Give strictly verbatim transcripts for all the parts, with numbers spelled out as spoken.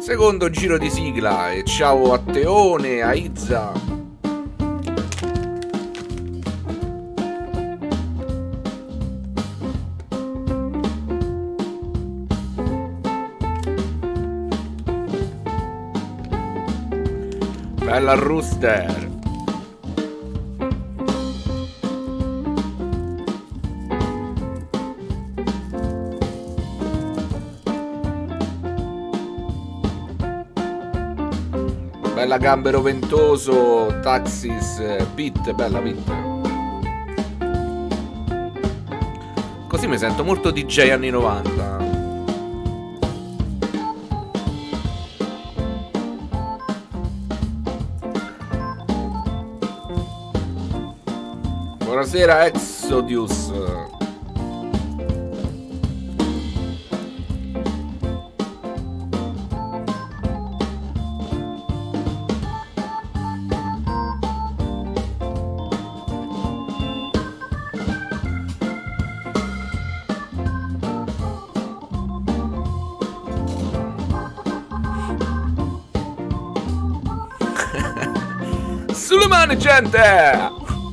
Secondo giro di sigla. E ciao a Teone, a Izza. Bella Rooster. Bella Gambero Ventoso, Taxis, Pit, bella Pit. Così mi sento molto D J anni novanta. Buonasera Exodius. Sulle mani, gente!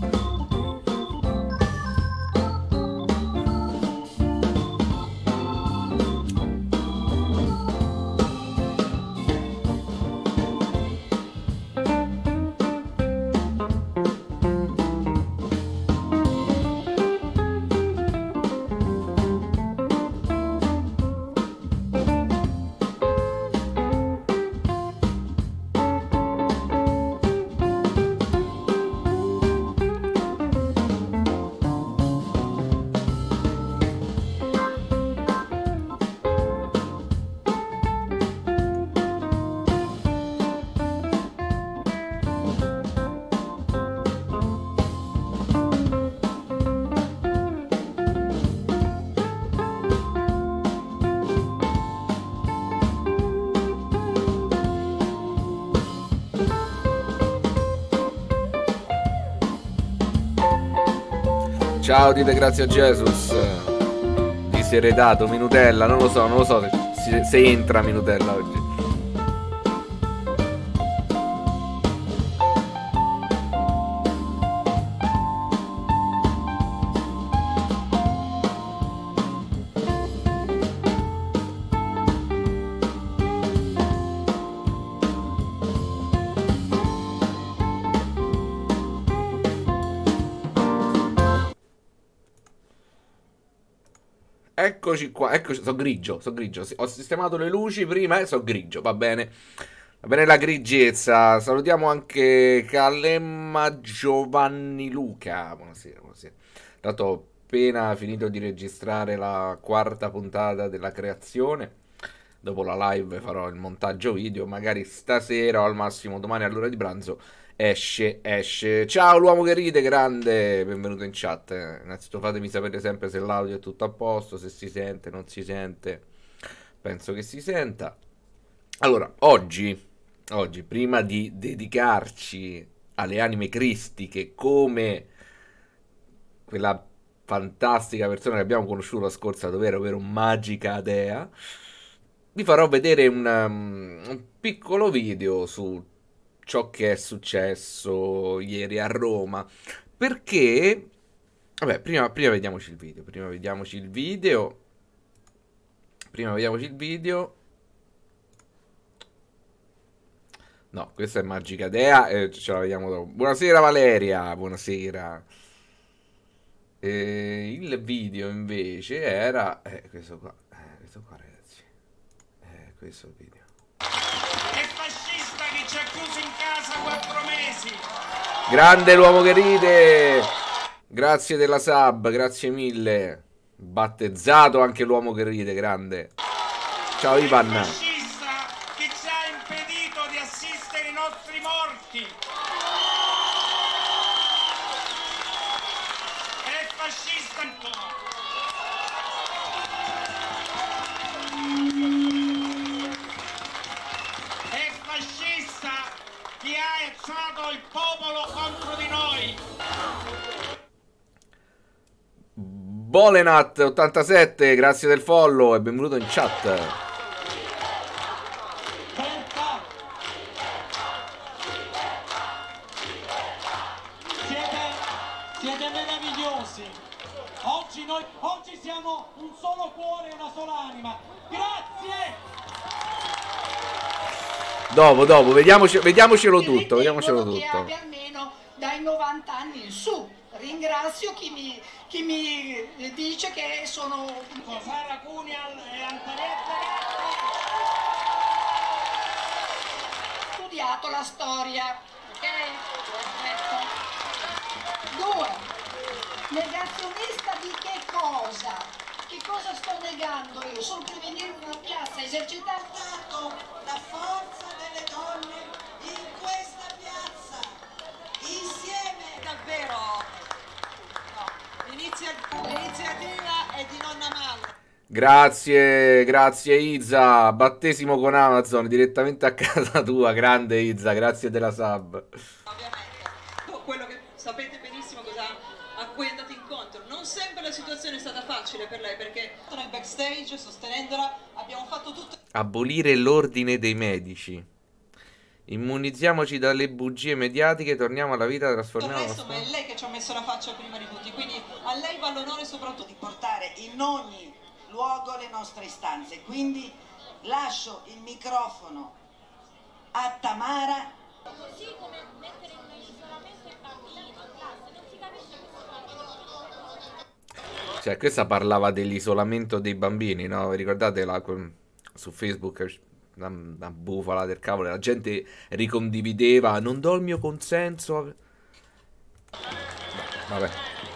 Ciao, dite grazie a Jesus. Diseredato, Minutella, non lo so, non lo so se, se entra Minutella oggi. Eccoci qua, eccoci, so grigio, so grigio. Ho sistemato le luci prima e so grigio, va bene. Va bene la grigiezza. Salutiamo anche Calemma Giovanni Luca. Buonasera, buonasera. Tanto ho appena finito di registrare la quarta puntata della creazione. Dopo la live farò il montaggio video. Magari stasera o al massimo domani all'ora di pranzo esce, esce. Ciao l'uomo che ride, grande. Benvenuto in chat. Innanzitutto fatemi sapere sempre se l'audio è tutto a posto, se si sente, non si sente. Penso che si senta. Allora, oggi, oggi prima di dedicarci alle anime cristiche come quella fantastica persona che abbiamo conosciuto la scorsa dovere, ovvero Magica Dea, vi farò vedere un, um, un piccolo video su ciò che è successo ieri a Roma. Perché, vabbè, prima, prima vediamoci il video. Prima vediamoci il video. Prima vediamoci il video. No, questa è Magica Dea e ce la vediamo dopo. Buonasera Valeria, buonasera. E il video invece era eh, questo qua. Eh, questo qua, ragazzi. Eh, questo è il video. È fascista che ci ha chiuso in casa quattro mesi. Grande l'uomo che ride. Grazie della sub, grazie mille. Battezzato anche l'uomo che ride, grande. Ciao Ivan. È fascista che ci ha impedito di assistere i nostri morti. È fascista. È fascista chi ha alzato il popolo contro di noi. Bolenat ottantasette, grazie del follow e benvenuto in chat. siete meravigliosi. Oggi noi, oggi siamo un solo cuore e una sola anima. Grazie! Dopo, dopo, vediamoci, vediamocelo tutto, vediamocelo che tutto. abbia almeno dai novanta anni in su. Ringrazio chi mi, chi mi dice che sono... Sara Cunial e Antonietta Ho studiato la storia, ok? Perfetto. Due, negazionista di che cosa? Che cosa sto negando io? Solo per venire in una piazza, esercitare la forza delle donne in questa piazza, insieme. Davvero, no. L'iniziativa è di nonna Malla. Grazie, grazie Izza, battesimo con Amazon direttamente a casa tua, grande Izza, grazie della sub. Ovviamente, quello che sapete benissimo cosa, a cui andate incontro. Non sempre la situazione è stata facile per lei, perché nel backstage, sostenendola, abbiamo fatto tutto. Abolire l'ordine dei medici. Immunizziamoci dalle bugie mediatiche, torniamo alla vita, Il trasformiamo resto, ma è lei che ci ha messo la faccia prima di tutti, quindi a lei va l'onore soprattutto Di portare in ogni luogo le nostre istanze. Quindi lascio il microfono a Tamara. Così come mettere in isolamento i bambini in classe, non si capisce questo. Cioè, questa parlava dell'isolamento dei bambini, no? Vi ricordate la, su Facebook una, una bufala del cavolo, la gente ricondivideva, non do il mio consenso. Vabbè.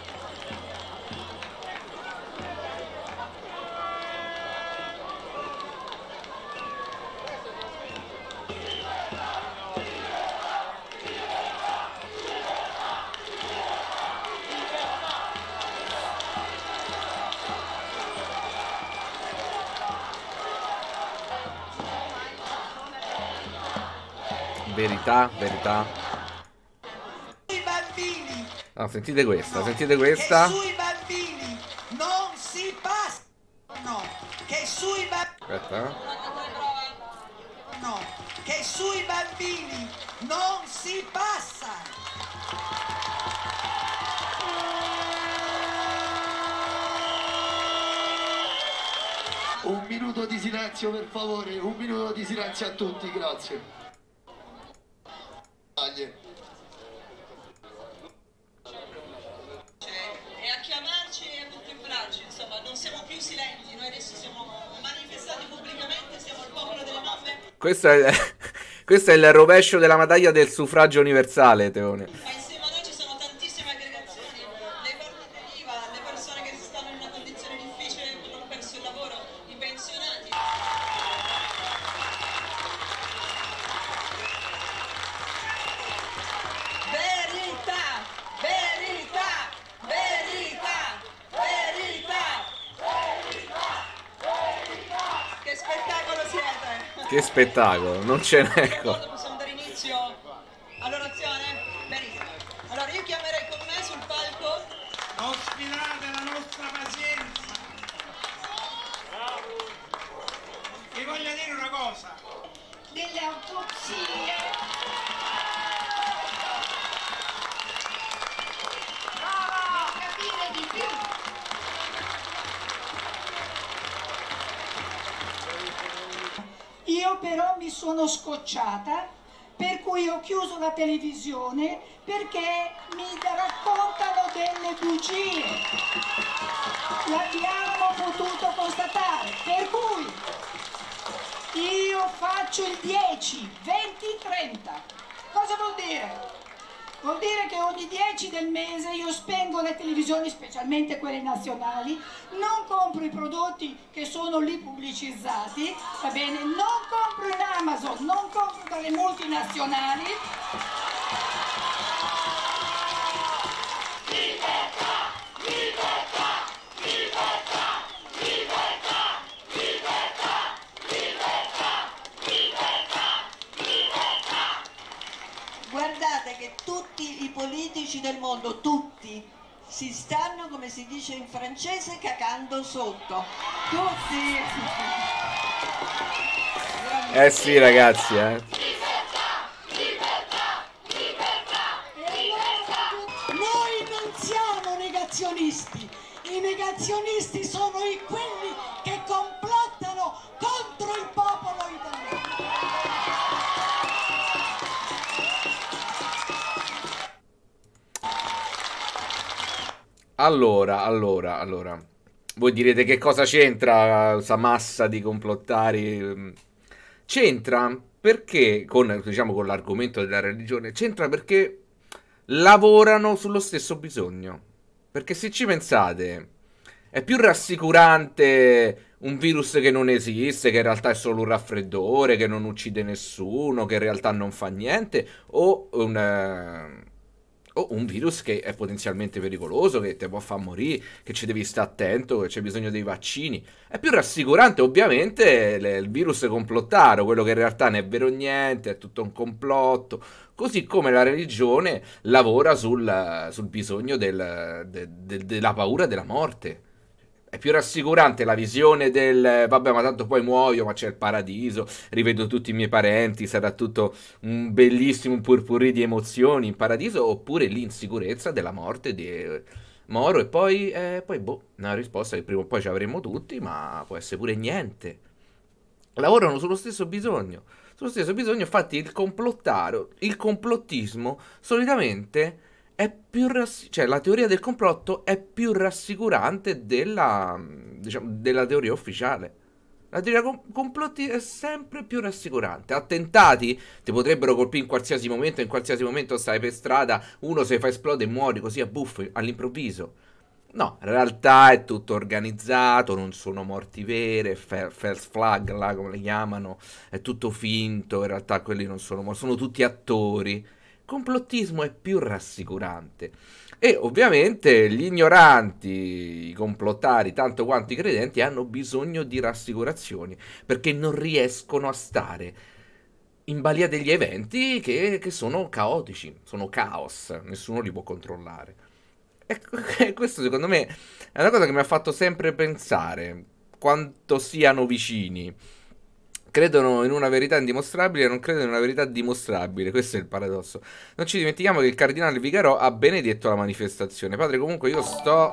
Verità, verità. Sui bambini. Ah, sentite questa, No, sentite questa. Che sui bambini non si passa. No, che sui bambini. Aspetta, eh. No, che sui bambini non si passa. Un minuto di silenzio per favore, un minuto di silenzio a tutti, grazie. e a chiamarci e a contemplarci, insomma, non siamo più silenti, noi adesso siamo manifestati pubblicamente, siamo il popolo delle mamme. Questo è, questo è il rovescio della medaglia del suffragio universale, Teone. Ma insieme a noi ci sono tantissime aggregazioni, le partite I V A, le persone che stanno in una condizione difficile, che hanno perso il lavoro, i pensionati. Verità, verità, verità, verità, verità. Che spettacolo siete! Che spettacolo, non ce n'è. Possiamo dare inizio all'orazione? Benissimo. Allora io chiamerei con me sul palco. Non sfidate la nostra pazienza. Vi voglio dire una cosa. delle autopsie. Per capire di più. Io però mi sono scocciata, per cui ho chiuso la televisione perché mi raccontano delle bugie. L'abbiamo potuto constatare, per cui io faccio il dieci, venti, trenta. Cosa vuol dire? Vuol dire che ogni dieci del mese io spengo le televisioni, specialmente quelle nazionali, non compro i prodotti che sono lì pubblicizzati, va bene? Non compro in Amazon, non compro dalle multinazionali. Libertà, libertà, libertà, libertà, libertà, libertà, libertà, libertà. Guardate che tutti i politici del mondo, tutti, si stanno, come si dice in francese, cacando sotto. Tutti! Eh sì, ragazzi, eh. Noi non siamo negazionisti. I negazionisti sono i quelli che complottano contro il popolo italiano. Allora, allora, allora. Voi direte che cosa c'entra questa massa di complottari? C'entra perché, con, diciamo, con l'argomento della religione, c'entra perché lavorano sullo stesso bisogno. Perché se ci pensate, è più rassicurante un virus che non esiste, che in realtà è solo un raffreddore, che non uccide nessuno, che in realtà non fa niente, o un, eh, o un virus che è potenzialmente pericoloso, che ti può far morire, che ci devi stare attento, che c'è bisogno dei vaccini. È più rassicurante ovviamente le, il virus complottaro, quello che in realtà non è vero niente, è tutto un complotto. Così come la religione lavora sul, sul bisogno del, de, de, della paura della morte. È più rassicurante la visione del vabbè, ma tanto poi muoio, ma c'è il paradiso, rivedo tutti i miei parenti, sarà tutto un bellissimo purpurri di emozioni in paradiso, oppure l'insicurezza della morte di Moro. E poi, eh, poi boh, una risposta che prima o poi ci avremo tutti, ma può essere pure niente. Lavorano sullo stesso bisogno. Sullo stesso bisogno, infatti, il complottaro, il complottismo, solitamente è più rass- cioè la teoria del complotto è più rassicurante della, diciamo, della teoria ufficiale. La teoria com- complotti è sempre più rassicurante. Attentati ti potrebbero colpire in qualsiasi momento, in qualsiasi momento stai per strada, uno se fa esplodere e muori così a buffo all'improvviso. No, in realtà è tutto organizzato, non sono morti vere, fa- false flag, là come le chiamano, è tutto finto, in realtà quelli non sono morti, sono tutti attori. Complottismo è più rassicurante. E ovviamente gli ignoranti, i complottari, tanto quanto i credenti, hanno bisogno di rassicurazioni, perché non riescono a stare in balia degli eventi che, che sono caotici, sono caos, nessuno li può controllare. E questo secondo me è una cosa che mi ha fatto sempre pensare quanto siano vicini. Credono in una verità indimostrabile e non credono in una verità dimostrabile. Questo è il paradosso. Non ci dimentichiamo che il cardinale Vigarò ha benedetto la manifestazione. Padre, comunque io sto...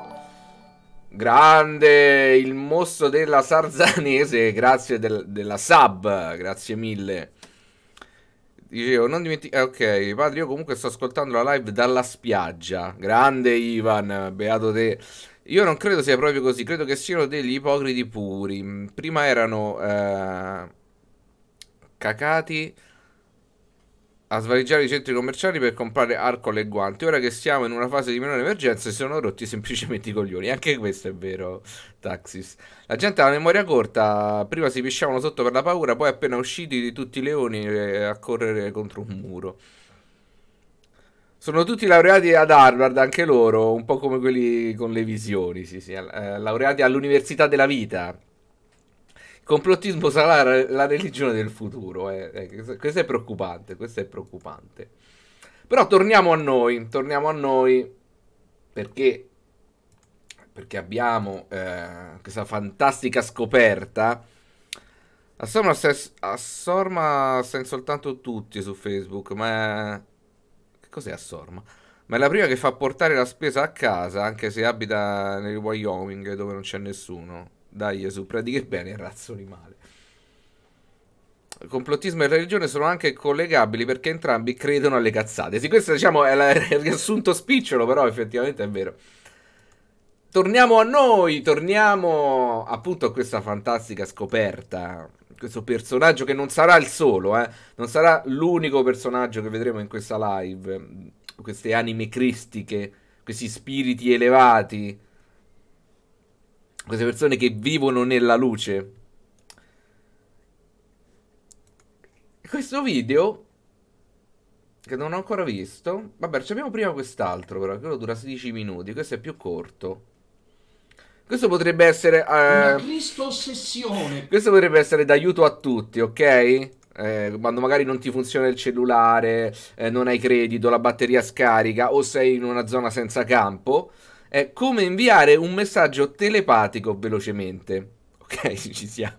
Grande il mostro della Sarzanese. Grazie del, della sub. Grazie mille. Dicevo, non dimenticare... Ok, padre, io comunque sto ascoltando la live dalla spiaggia. Grande Ivan, beato te. Io non credo sia proprio così. Credo che siano degli ipocriti puri. Prima erano... Eh... cacati a svaligiare i centri commerciali per comprare alcol e guanti. Ora che siamo in una fase di minore emergenza si sono rotti semplicemente i coglioni. Anche questo è vero, Taxis. La gente ha la memoria corta. Prima si pisciavano sotto per la paura, poi appena usciti di tutti i leoni a correre contro un muro. Sono tutti laureati ad Harvard, anche loro, un po' come quelli con le visioni, sì, sì, eh, laureati all'Università della Vita. Complottismo sarà la, la religione del futuro. Eh. Eh, questo è preoccupante. Questo è preoccupante. Però torniamo a noi. Torniamo a noi. Perché? Perché abbiamo eh, questa fantastica scoperta. Assorma Assorma sta soltanto tutti su Facebook. Ma è... che cos'è Assorma? Ma è la prima che fa portare la spesa a casa, anche se abita nel Wyoming, dove non c'è nessuno. Dai Gesù, predichi bene e razzoli male. Il complottismo e la religione sono anche collegabili perché entrambi credono alle cazzate. Sì, questo diciamo è la, il riassunto spicciolo, però effettivamente è vero. Torniamo a noi, torniamo appunto a questa fantastica scoperta. Questo personaggio che non sarà il solo, eh. Non sarà l'unico personaggio che vedremo in questa live. Queste anime cristiche, questi spiriti elevati. Queste persone che vivono nella luce. Questo video, che non ho ancora visto. Vabbè, abbiamo prima quest'altro, però, quello dura sedici minuti. Questo è più corto. Questo potrebbe essere... Eh, Una Cristo ossessione. Questo potrebbe essere d'aiuto a tutti, ok? Eh, quando magari non ti funziona il cellulare, eh, non hai credito, la batteria scarica o sei in una zona senza campo. È come inviare un messaggio telepatico velocemente. Ok, ci siamo.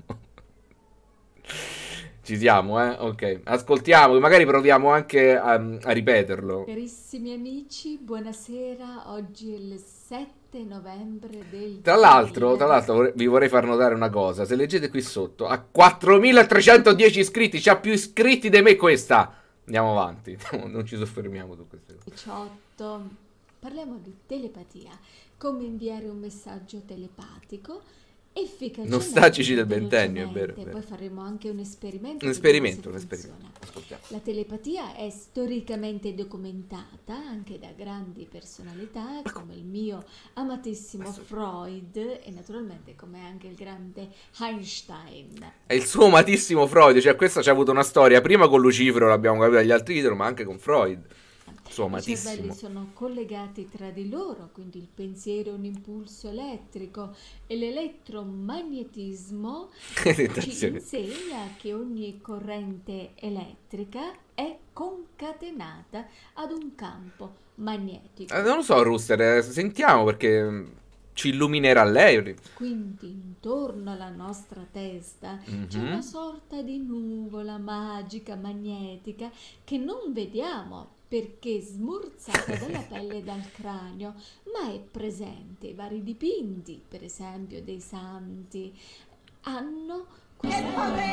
Ci siamo, eh? Ok. Ascoltiamo, magari proviamo anche a, a ripeterlo. Carissimi amici, buonasera. Oggi è il sette sette novembre del Tra l'altro, tra duemila. l'altro vorrei- vi vorrei far notare una cosa. Se leggete qui sotto, ha quattromilatrecentodieci iscritti, c'ha più iscritti di me questa. Andiamo avanti, non ci soffermiamo su queste cose. diciotto. Parliamo di telepatia, come inviare un messaggio telepatico efficacemente. Nostalgici del e ventennio, è vero, è velocemente. vero. Poi faremo anche un esperimento. Un vediamo esperimento, se un funziona. esperimento. Ascoltiamo. La telepatia è storicamente documentata anche da grandi personalità come il mio amatissimo Freud e naturalmente come anche il grande Einstein. È il suo amatissimo Freud, cioè questa c'ha avuto una storia prima con Lucifero, l'abbiamo capito dagli altri titoli, ma anche con Freud. Il suo I cervelli amatissimo. sono collegati tra di loro, quindi il pensiero è un impulso elettrico e l'elettromagnetismo ci Tentazione. insegna che ogni corrente elettrica è concatenata ad un campo magnetico. Eh, non lo so, Rooster, eh, sentiamo perché mm, ci illuminerà lei. Quindi intorno alla nostra testa c'è Mhm. una sorta di nuvola magica magnetica che non vediamo perché smorzata dalla pelle e dal cranio, ma è presente. I vari dipinti, per esempio dei santi, hanno questo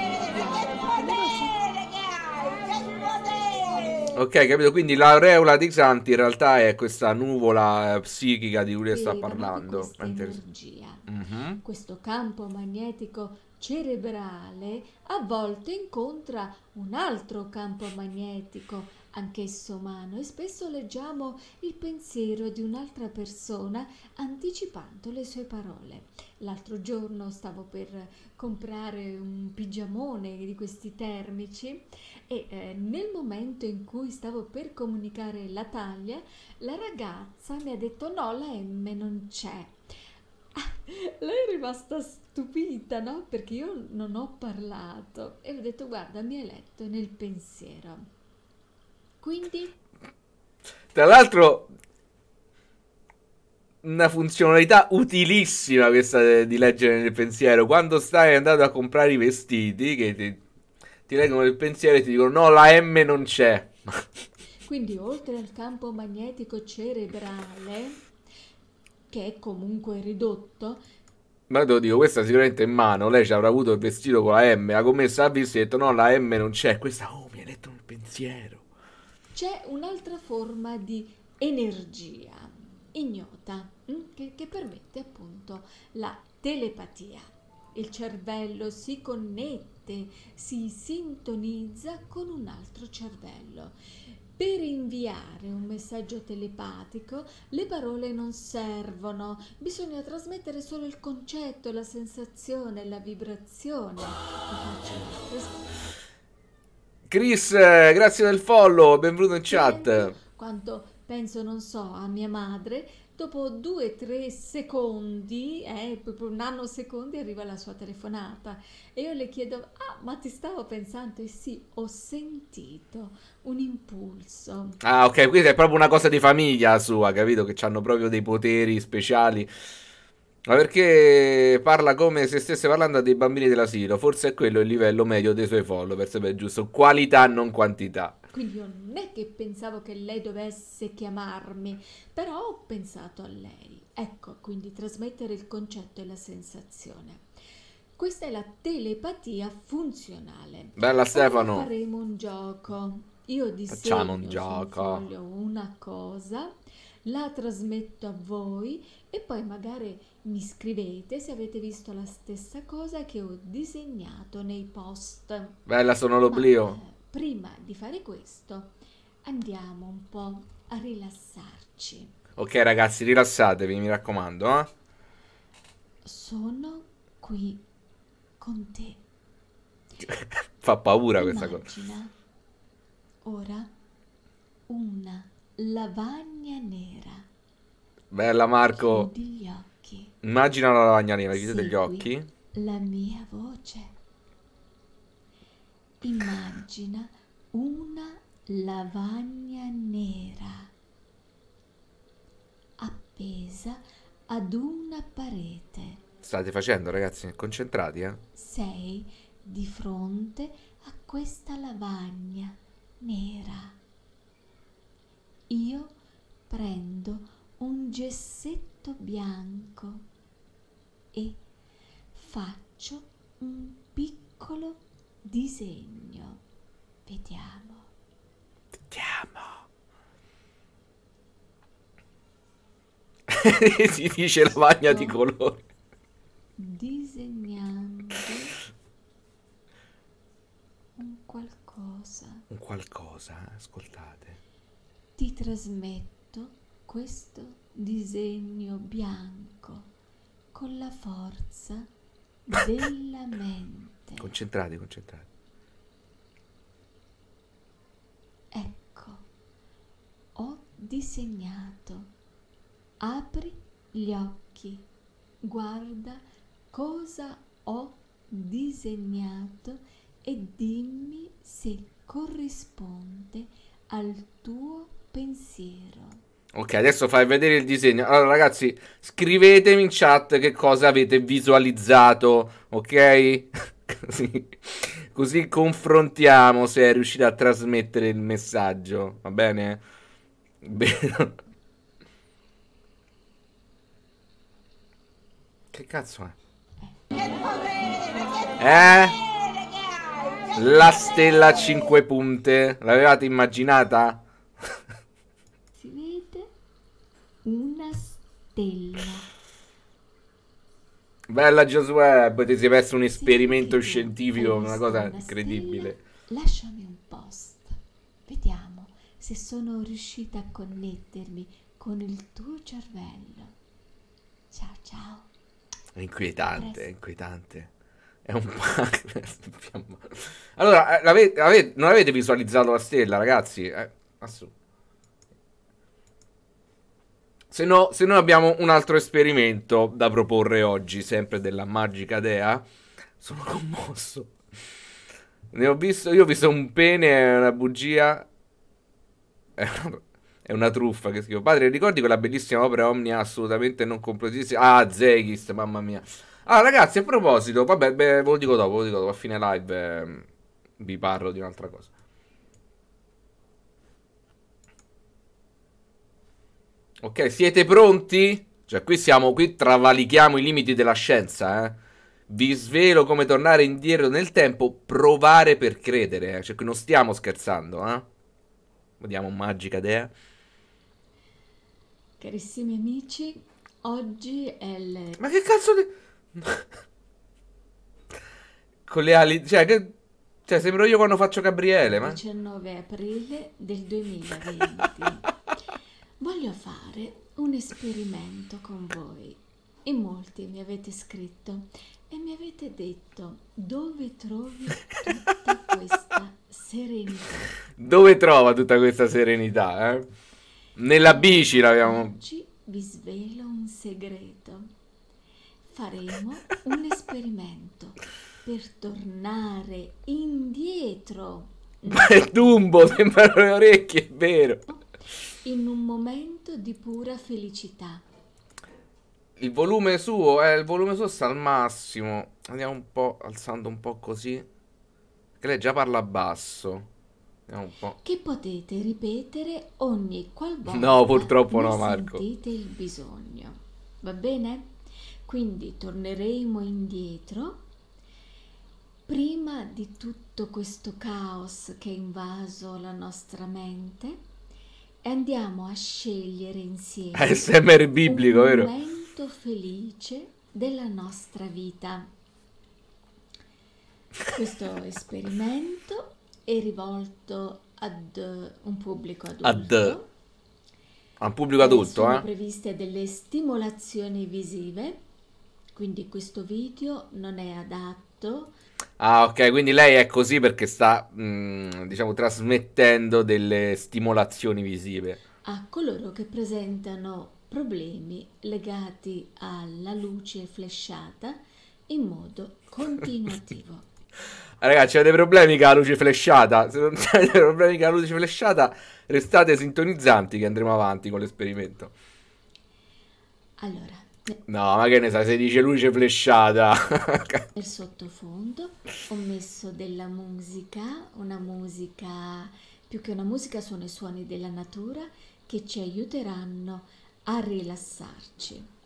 Ok, capito? Quindi l'aureola di Xanthi in realtà è questa nuvola eh, psichica di cui lei sta elevano parlando. questa È interess- energia. Mhm. Questo campo magnetico cerebrale a volte incontra un altro campo magnetico, anch'esso umano, e spesso leggiamo il pensiero di un'altra persona anticipando le sue parole. L'altro giorno stavo per comprare un pigiamone di questi termici e eh, nel momento in cui stavo per comunicare la taglia, la ragazza mi ha detto no, la M non c'è. Lei è rimasta stupita, no? Perché io non ho parlato e ho detto guarda, mi hai letto nel pensiero. Quindi Tra l'altro, una funzionalità utilissima questa de- di leggere nel pensiero. Quando stai andando a comprare i vestiti, che ti, ti leggono nel pensiero e ti dicono no, la M non c'è. Quindi oltre al campo magnetico cerebrale, che è comunque ridotto, Ma te lo dico, questa sicuramente in mano. Lei ci avrà avuto il vestito con la M. La commessa ha visto e ha detto no, la M non c'è. Questa, oh, mi hai letto nel pensiero. c'è un'altra forma di energia ignota mm, che, che permette appunto la telepatia. Il cervello si connette, si sintonizza con un altro cervello. Per inviare un messaggio telepatico le parole non servono, bisogna trasmettere solo il concetto, la sensazione, la vibrazione. Vi faccio res- Chris, eh, grazie del follow. Benvenuto in chat. Quanto penso, non so, a mia madre, dopo due o tre secondi, eh, proprio nanosecondi, arriva la sua telefonata e io le chiedo, ah, ma ti stavo pensando? E sì, ho sentito un impulso. Ah, ok, quindi è proprio una cosa di famiglia sua, capito? Che hanno proprio dei poteri speciali. Ma perché parla come se stesse parlando a dei bambini dell'asilo. Forse è quello il livello medio dei suoi follower, se è giusto. Qualità, non quantità. Quindi io non è che pensavo che lei dovesse chiamarmi, però ho pensato a lei. Ecco, quindi trasmettere il concetto e la sensazione. Questa è la telepatia funzionale. Bella Ora Stefano. faremo un gioco. Io Facciamo un disegno sul gioco. foglio una cosa, la trasmetto a voi e poi magari mi scrivete se avete visto la stessa cosa che ho disegnato nei post. Bella, sono Ma l'oblio. eh, prima di fare questo andiamo un po' a rilassarci. Ok, ragazzi, rilassatevi, mi raccomando, eh. Sono qui con te. Fa paura questa cosa. Immagina ora una lavagna nera. Bella, Marco. Chiudi gli occhi. Immagina la lavagna nera, chiudete gli Segui occhi. la mia voce. Immagina una lavagna nera appesa ad una parete. State facendo, ragazzi? Concentrati, eh. Sei di fronte a questa lavagna nera. Io prendo un gessetto tutto bianco e faccio un piccolo disegno. Vediamo. Vediamo. Si dice lavagna di colore. Disegnando un qualcosa. Un qualcosa, ascoltate. Ti trasmetto questo disegno bianco con la forza della mente. Concentrati, concentrati. Ecco, ho disegnato. Apri gli occhi, guarda cosa ho disegnato e dimmi se corrisponde al tuo pensiero. Ok, adesso fai vedere il disegno. Allora, ragazzi, scrivetemi in chat che cosa avete visualizzato, ok? Così, così confrontiamo se riuscite a trasmettere il messaggio, va bene? Bene. Che cazzo è? Eh? La stella a cinque punte. L'avevate immaginata? Si vede una stella. Bella Josué, ti sei perso un Se esperimento anche tu scientifico, hai una visto cosa una incredibile. stella, lasciami un post. Vediamo se sono riuscita a connettermi con il tuo cervello. Ciao ciao. È inquietante, è inquietante. È un po'... Allora, eh, l'ave- ave- non avete visualizzato la stella, ragazzi? Eh, assu- Se no, se no abbiamo un altro esperimento da proporre oggi, sempre della Magica Dea. Sono commosso. Ne ho visto, io ho visto un pene e una bugia. È una, è una truffa che scrivo. Padre, ricordi quella bellissima opera Omnia assolutamente non completissima? Ah, Zegist, mamma mia. Ah, ragazzi, a proposito, vabbè, beh, ve lo dico dopo, ve lo dico dopo, a fine live eh, vi parlo di un'altra cosa. Ok, siete pronti? Cioè, qui siamo, qui travalichiamo i limiti della scienza, eh. Vi svelo come tornare indietro nel tempo, provare per credere, eh. Cioè, qui non stiamo scherzando, eh. Vediamo Magica Dea. Carissimi amici, oggi è il Ma che cazzo di... Con le ali... Cioè, che... cioè, sembro io quando faccio Gabriele, ma... diciannove aprile del duemilaventi. Voglio fare un esperimento con voi. In molti mi avete scritto e mi avete detto dove trovi tutta questa serenità. Dove trova tutta questa serenità, eh? Nella bici l'abbiamo... Oggi vi svelo un segreto. Faremo un esperimento per tornare indietro. Beh, Dumbo, sembrano le orecchie, è vero. In un momento di pura felicità. Il volume suo, eh, il volume suo sta al massimo. Andiamo un po', alzando un po' così. Che lei già parla basso. Andiamo un po'. Che potete ripetere ogni qualvolta No, purtroppo ne no, Marco. sentite il bisogno. Va bene? Quindi torneremo indietro. Prima di tutto questo caos che ha invaso la nostra mente. E andiamo a scegliere insieme A S M R biblico, un vero? momento felice della nostra vita. Questo esperimento è rivolto ad un pubblico adulto. Ad... A un pubblico Eh, adulto, sono eh? previste delle stimolazioni visive, quindi questo video non è adatto. Ah, ok, quindi lei è così perché sta, mm, diciamo, trasmettendo delle stimolazioni visive. A coloro che presentano problemi legati alla luce flashata in modo continuativo. Ragazzi, avete problemi con la luce flashata? Se non avete problemi con la luce flashata, restate sintonizzanti che andremo avanti con l'esperimento. Allora, No, ma che ne sai, se dice luce flashata. nel sottofondo ho messo della musica, una musica, più che una musica sono i suoni della natura che ci aiuteranno a rilassarci.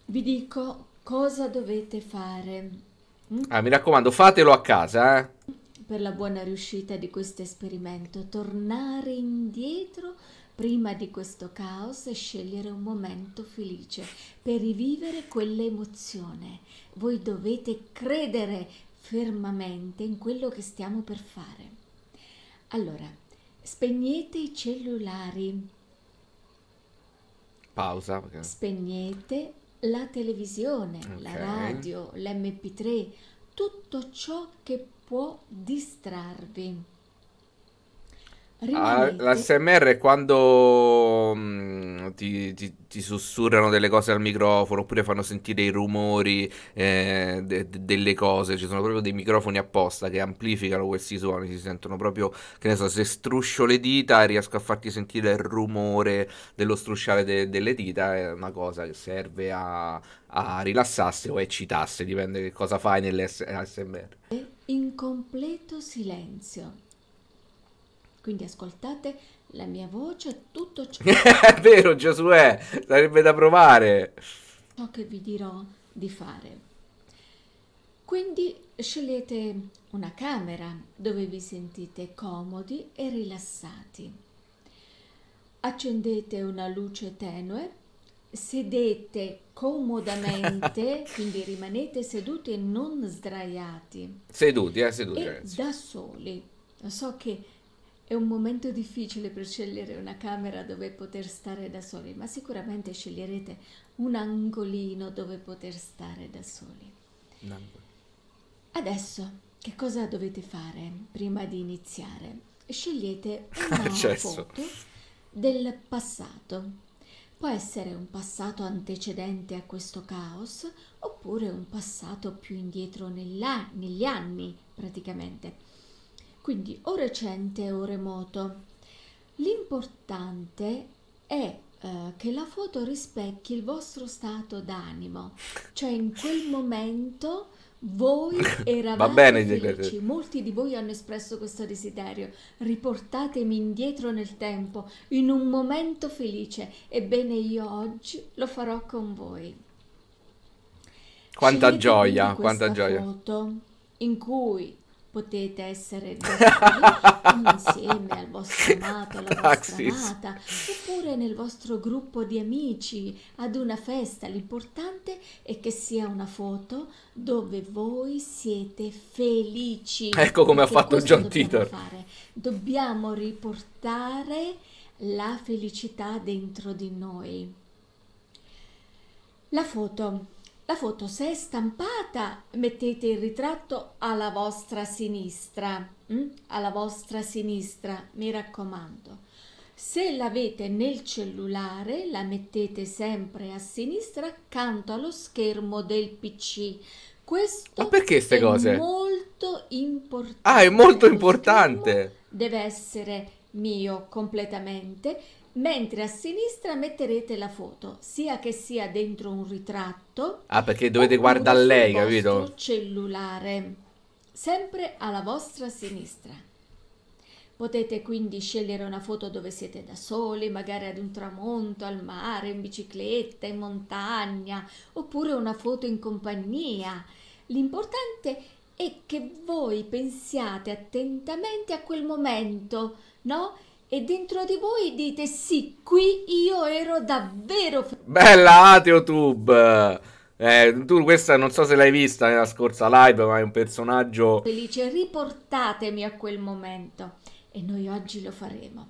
vi dico cosa dovete fare. Mm? Ah, mi raccomando, fatelo a casa, eh. Per la buona riuscita di questo esperimento, tornare indietro prima di questo caos e scegliere un momento felice per rivivere quell'emozione. Voi dovete credere fermamente in quello che stiamo per fare. Allora, spegnete i cellulari, Pausa. perché- spegnete la televisione, la Ok. radio, l'emme pi tre, tutto ciò che può distrarvi. Ah, Rimanete l'A S M R è quando mm, ti, ti- ti sussurrano delle cose al microfono oppure fanno sentire i rumori eh, de- de- delle cose. Ci sono proprio dei microfoni apposta che amplificano questi suoni. Si sentono proprio, che ne so, se struscio le dita e riesco a farti sentire il rumore dello strusciare de- delle dita. È una cosa che serve a, a rilassarsi o a eccitarsi, dipende che cosa fai nell'A S M R. in completo silenzio. Quindi ascoltate la mia voce e tutto ciò È vero, Giosuè, sarebbe da provare. ciò che vi dirò di fare. Quindi scegliete una camera dove vi sentite comodi e rilassati. Accendete una luce tenue, sedete comodamente, quindi rimanete seduti e non sdraiati Seduti, eh, seduti, e ragazzi. da soli. Lo so che è un momento difficile per scegliere una camera dove poter stare da soli, ma sicuramente sceglierete un angolino dove poter stare da soli. Adesso, che cosa dovete fare prima di iniziare? Scegliete una Accesso. foto del passato. Può essere un passato antecedente a questo caos oppure un passato più indietro nella- negli anni, praticamente. Quindi o recente o remoto. L'importante è eh, che la foto rispecchi il vostro stato d'animo, cioè in quel momento voi eravate Va bene, felici. Molti di voi hanno espresso questo desiderio. Riportatemi indietro nel tempo, in un momento felice. Ebbene, io oggi lo farò con voi. Quanta Scegliete gioia, quindi quanta questa gioia. foto in cui potete essere da soli, insieme al vostro amato, alla vostra Praxis. amata, oppure nel vostro gruppo di amici, ad una festa. L'importante è che sia una foto dove voi siete felici. Ecco come ha perché fatto questo John dobbiamo Titor. fare. Dobbiamo riportare la felicità dentro di noi. La foto. La foto, se è stampata, mettete il ritratto alla vostra sinistra, mm? alla vostra sinistra, mi raccomando. Se l'avete nel cellulare, la mettete sempre a sinistra, accanto allo schermo del pi ci. Questo Ma perché ste è cose? molto importante. Ah, è molto Lo importante. schermo deve essere mio completamente, mentre a sinistra metterete la foto, sia che sia dentro un ritratto Ah, perché dovete oppure guardare lei, sul capito? vostro cellulare, sempre alla vostra sinistra. Potete quindi scegliere una foto dove siete da soli, magari ad un tramonto, al mare, in bicicletta, in montagna, oppure una foto in compagnia. L'importante è che voi pensiate attentamente a quel momento, no? E dentro di voi dite sì, qui io ero davvero felice. Bella Ateotube! Eh, tu questa non so se l'hai vista nella scorsa live, ma è un personaggio... felice, riportatemi a quel momento e noi oggi lo faremo.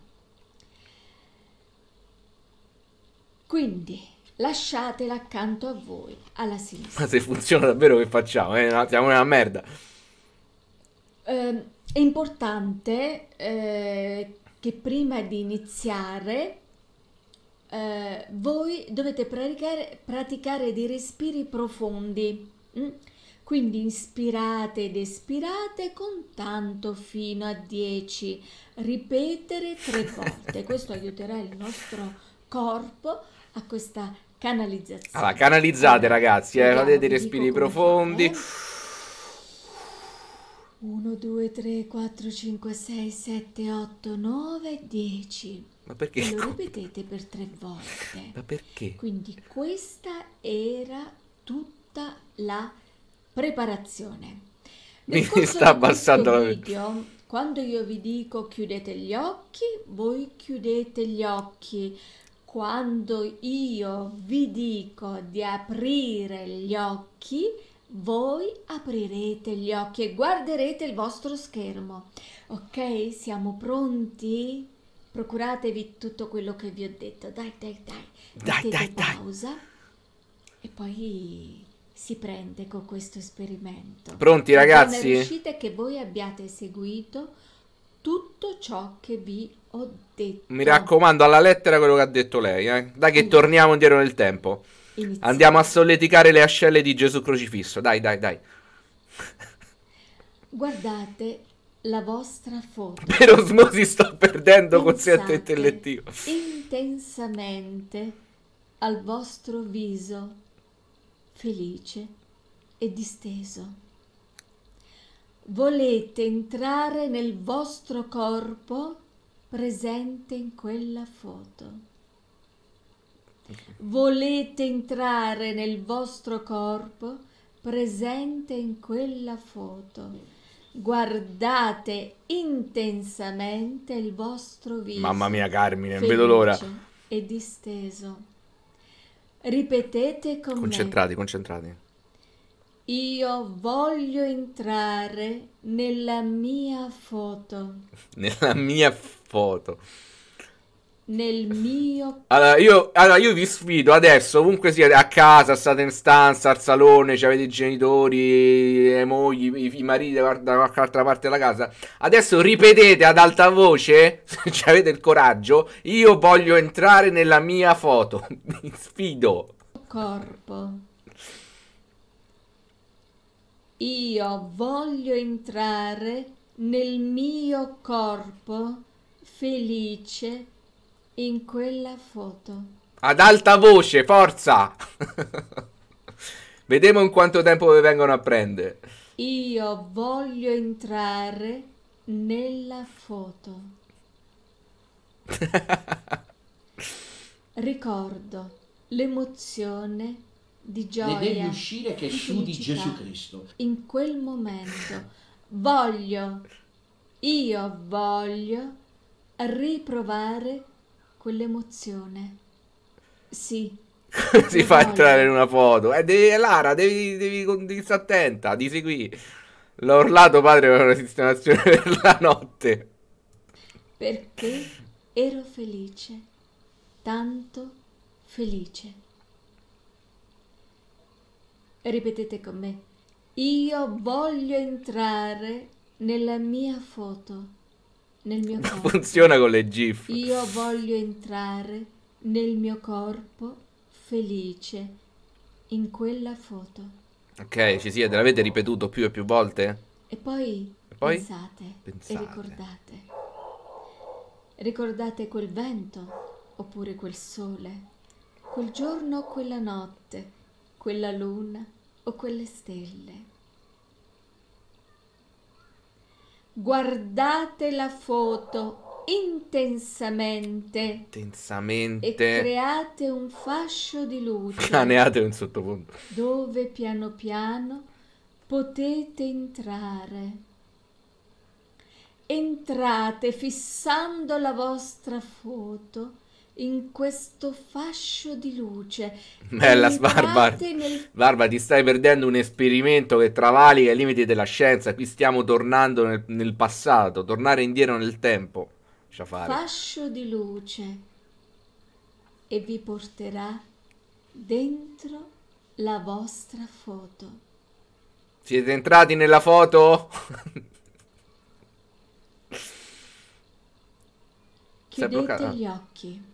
Quindi lasciatela accanto a voi, alla sinistra. Ma se funziona davvero che facciamo? Eh? No, siamo nella merda. Eh, è importante eh, che prima di iniziare eh, voi dovete praticare, praticare dei respiri profondi. mm? Quindi inspirate ed espirate contando fino a dieci, ripetere tre volte. Questo aiuterà il nostro corpo a questa canalizzazione. Allora, canalizzate, Allora, ragazzi, eh, vediamo, fate dei vi respiri dico come profondi. fare, eh. uno, due, tre, quattro, cinque, sei, sette, otto, nove, dieci. Ma perché? E lo ripetete per tre volte. Ma perché? Quindi questa era tutta la preparazione. Mi Nel corso sta di questo abbassando la... video, quando io vi dico chiudete gli occhi, voi chiudete gli occhi. Quando io vi dico di aprire gli occhi, voi aprirete gli occhi e guarderete il vostro schermo. Ok? Siamo pronti? Procuratevi tutto quello che vi ho detto. Dai, dai, dai. Dai, Mettete dai, dai. pausa e poi si prende con questo esperimento. Pronti, È buona ragazzi? riuscita è che voi abbiate seguito tutto ciò che vi ho detto. Mi raccomando, alla lettera quello che ha detto lei, eh. Dai che Allora. torniamo indietro nel tempo. Iniziamo. Andiamo a solleticare le ascelle di Gesù crocifisso. Dai, dai, dai. Guardate la vostra foto. Per osmosi sto perdendo quoziente Pensate intellettivo. intensamente al vostro viso felice e disteso. Volete entrare nel vostro corpo presente in quella foto. Volete entrare nel vostro corpo presente in quella foto. Guardate intensamente il vostro viso. Mamma mia, Carmine, non felice vedo l'ora. e disteso. Ripetete con me. Concentrati, concentrati. Io voglio entrare nella mia foto, Nella mia foto. nel mio Allora io, allora, io vi sfido adesso, ovunque siete, a casa, state in stanza, al salone, avete i genitori, le mogli, i, i mariti da, da qualche altra parte della casa. Adesso ripetete ad alta voce, se avete il coraggio, io voglio entrare nella mia foto. Vi sfido. corpo. Io voglio entrare nel mio corpo felice in quella foto. Ad alta voce, forza! Vediamo in quanto tempo vi vengono a prendere. Io voglio entrare nella foto. Ricordo l'emozione di gioia. Ne devi uscire che di sudi felicità. Gesù Cristo. In quel momento voglio, io voglio riprovare quell'emozione. Sì. Si lo fa voglio. entrare in una foto. Eh, devi, Lara, devi, devi, devi stare attenta, di seguì. L'ho urlato padre per una sistemazione per la notte. Perché ero felice, tanto felice. Ripetete con me. Io voglio entrare nella mia foto, nel mio corpo. Funziona con le GIF. Io voglio entrare nel mio corpo felice in quella foto. Ok, ci siete, l'avete ripetuto più e più volte? E poi, E poi? pensate, Pensate. e ricordate. Ricordate quel vento oppure quel sole, quel giorno o quella notte, quella luna o quelle stelle. Guardate la foto intensamente e Intensamente. create un fascio di luce Planeate in sottofondo. dove piano piano potete entrare. Entrate fissando la vostra foto in questo fascio di luce. Bella Sbarba. Entrate nel Barba, ti stai perdendo un esperimento che travalica i limiti della scienza. Qui stiamo tornando nel, nel passato, tornare indietro nel tempo. Lascia fare. fascio di luce e vi porterà dentro la vostra foto. Siete entrati nella foto? Sei Chiudete bloccata? gli occhi.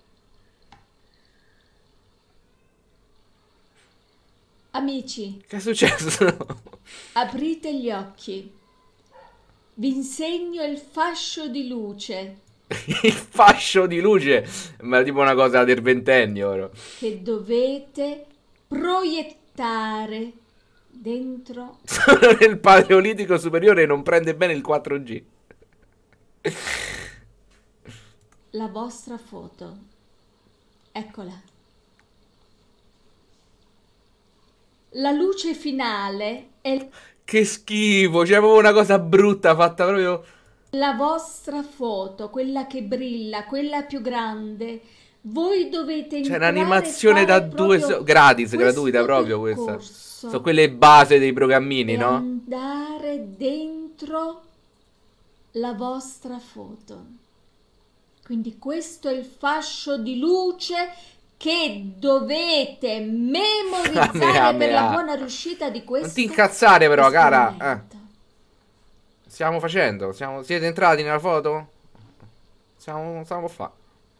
Amici, Che è successo? aprite gli occhi. Vi insegno il fascio di luce Il fascio di luce. Ma tipo una cosa del ventennio ora. che dovete proiettare dentro Sono nel paleolitico superiore e non prende bene il quattro G. la vostra foto. Eccola. La luce finale è Che schifo, c'è proprio una cosa brutta fatta proprio... la vostra foto, quella che brilla, quella più grande. Voi dovete C'è entrare e un'animazione da fare due... proprio so- gratis, questo gratuita proprio questa. percorso Sono quelle base dei programmini, e no? andare dentro la vostra foto. Quindi questo è il fascio di luce che dovete memorizzare Mea, per la mea. buona riuscita di questo Non ti incazzare però, cara. Eh. esperimento. Stiamo facendo? Siamo... Siete entrati nella foto? Stiamo, stiamo a fare.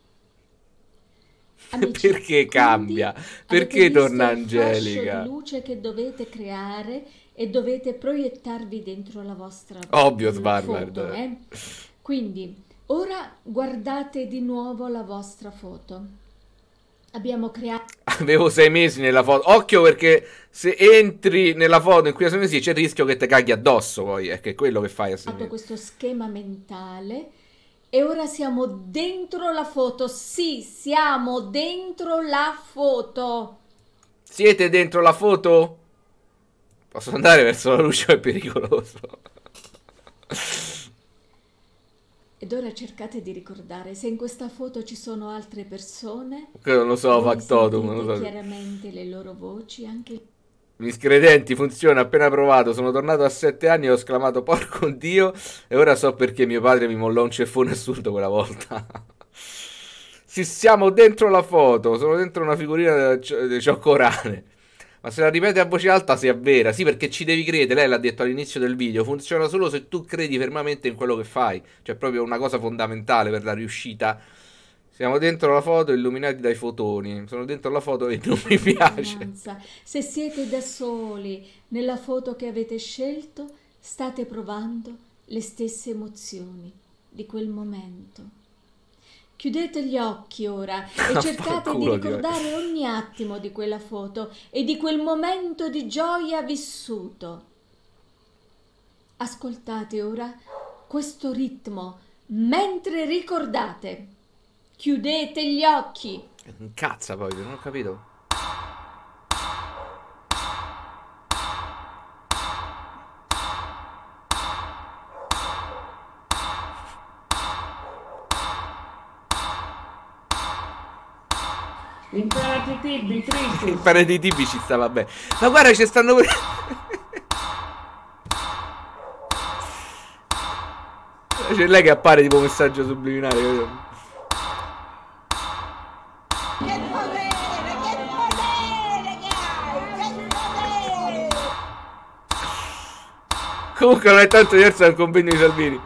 Amici, Perché quindi cambia? avete Perché visto torna il fascio Angelica? di luce che dovete creare e dovete proiettarvi dentro la vostra Ovvio, mm, Svalbard. foto, eh? Quindi ora guardate di nuovo la vostra foto. Abbiamo creato Avevo sei mesi nella foto. Occhio perché se entri nella foto in cui hai sei mesi c'è il rischio che te caghi addosso poi. È che è quello che fai a sei mesi. questo schema mentale e ora siamo dentro la foto. Sì, siamo dentro la foto. Siete dentro la foto? Posso andare verso la luce? È pericoloso. Ed ora cercate di ricordare se in questa foto ci sono altre persone. Che non lo so, Voi factotum, non sentite lo so. chiaramente le loro voci, anche Miscredenti, funziona, appena provato. Sono tornato a sette anni e ho esclamato porco Dio. E ora so perché mio padre mi mollò un ceffone assurdo quella volta. Sì, siamo dentro la foto. Sono dentro una figurina di cioccorane. Ma se la ripete a voce alta si avvera. Sì, perché ci devi credere. Lei l'ha detto all'inizio del video. Funziona solo se tu credi fermamente in quello che fai. Cioè, è proprio una cosa fondamentale per la riuscita. Siamo dentro la foto illuminati dai fotoni. Sono dentro la foto e non mi piace. vicinanza. Se siete da soli nella foto che avete scelto, state provando le stesse emozioni di quel momento. Chiudete gli occhi ora e cercate di Fanculo, Dio. ricordare ogni attimo di quella foto e di quel momento di gioia vissuto. Ascoltate ora questo ritmo mentre ricordate. Chiudete gli occhi. Incazza poi, non ho capito. Imparati tibi, Cristo. Il pane dei tipi ci sta, vabbè. Ma guarda, ci stanno pure... C'è lei che appare tipo messaggio subliminale, capito? Che potere, che potere che hai, che potere! Comunque non è tanto diverso da un convegno di Salvini.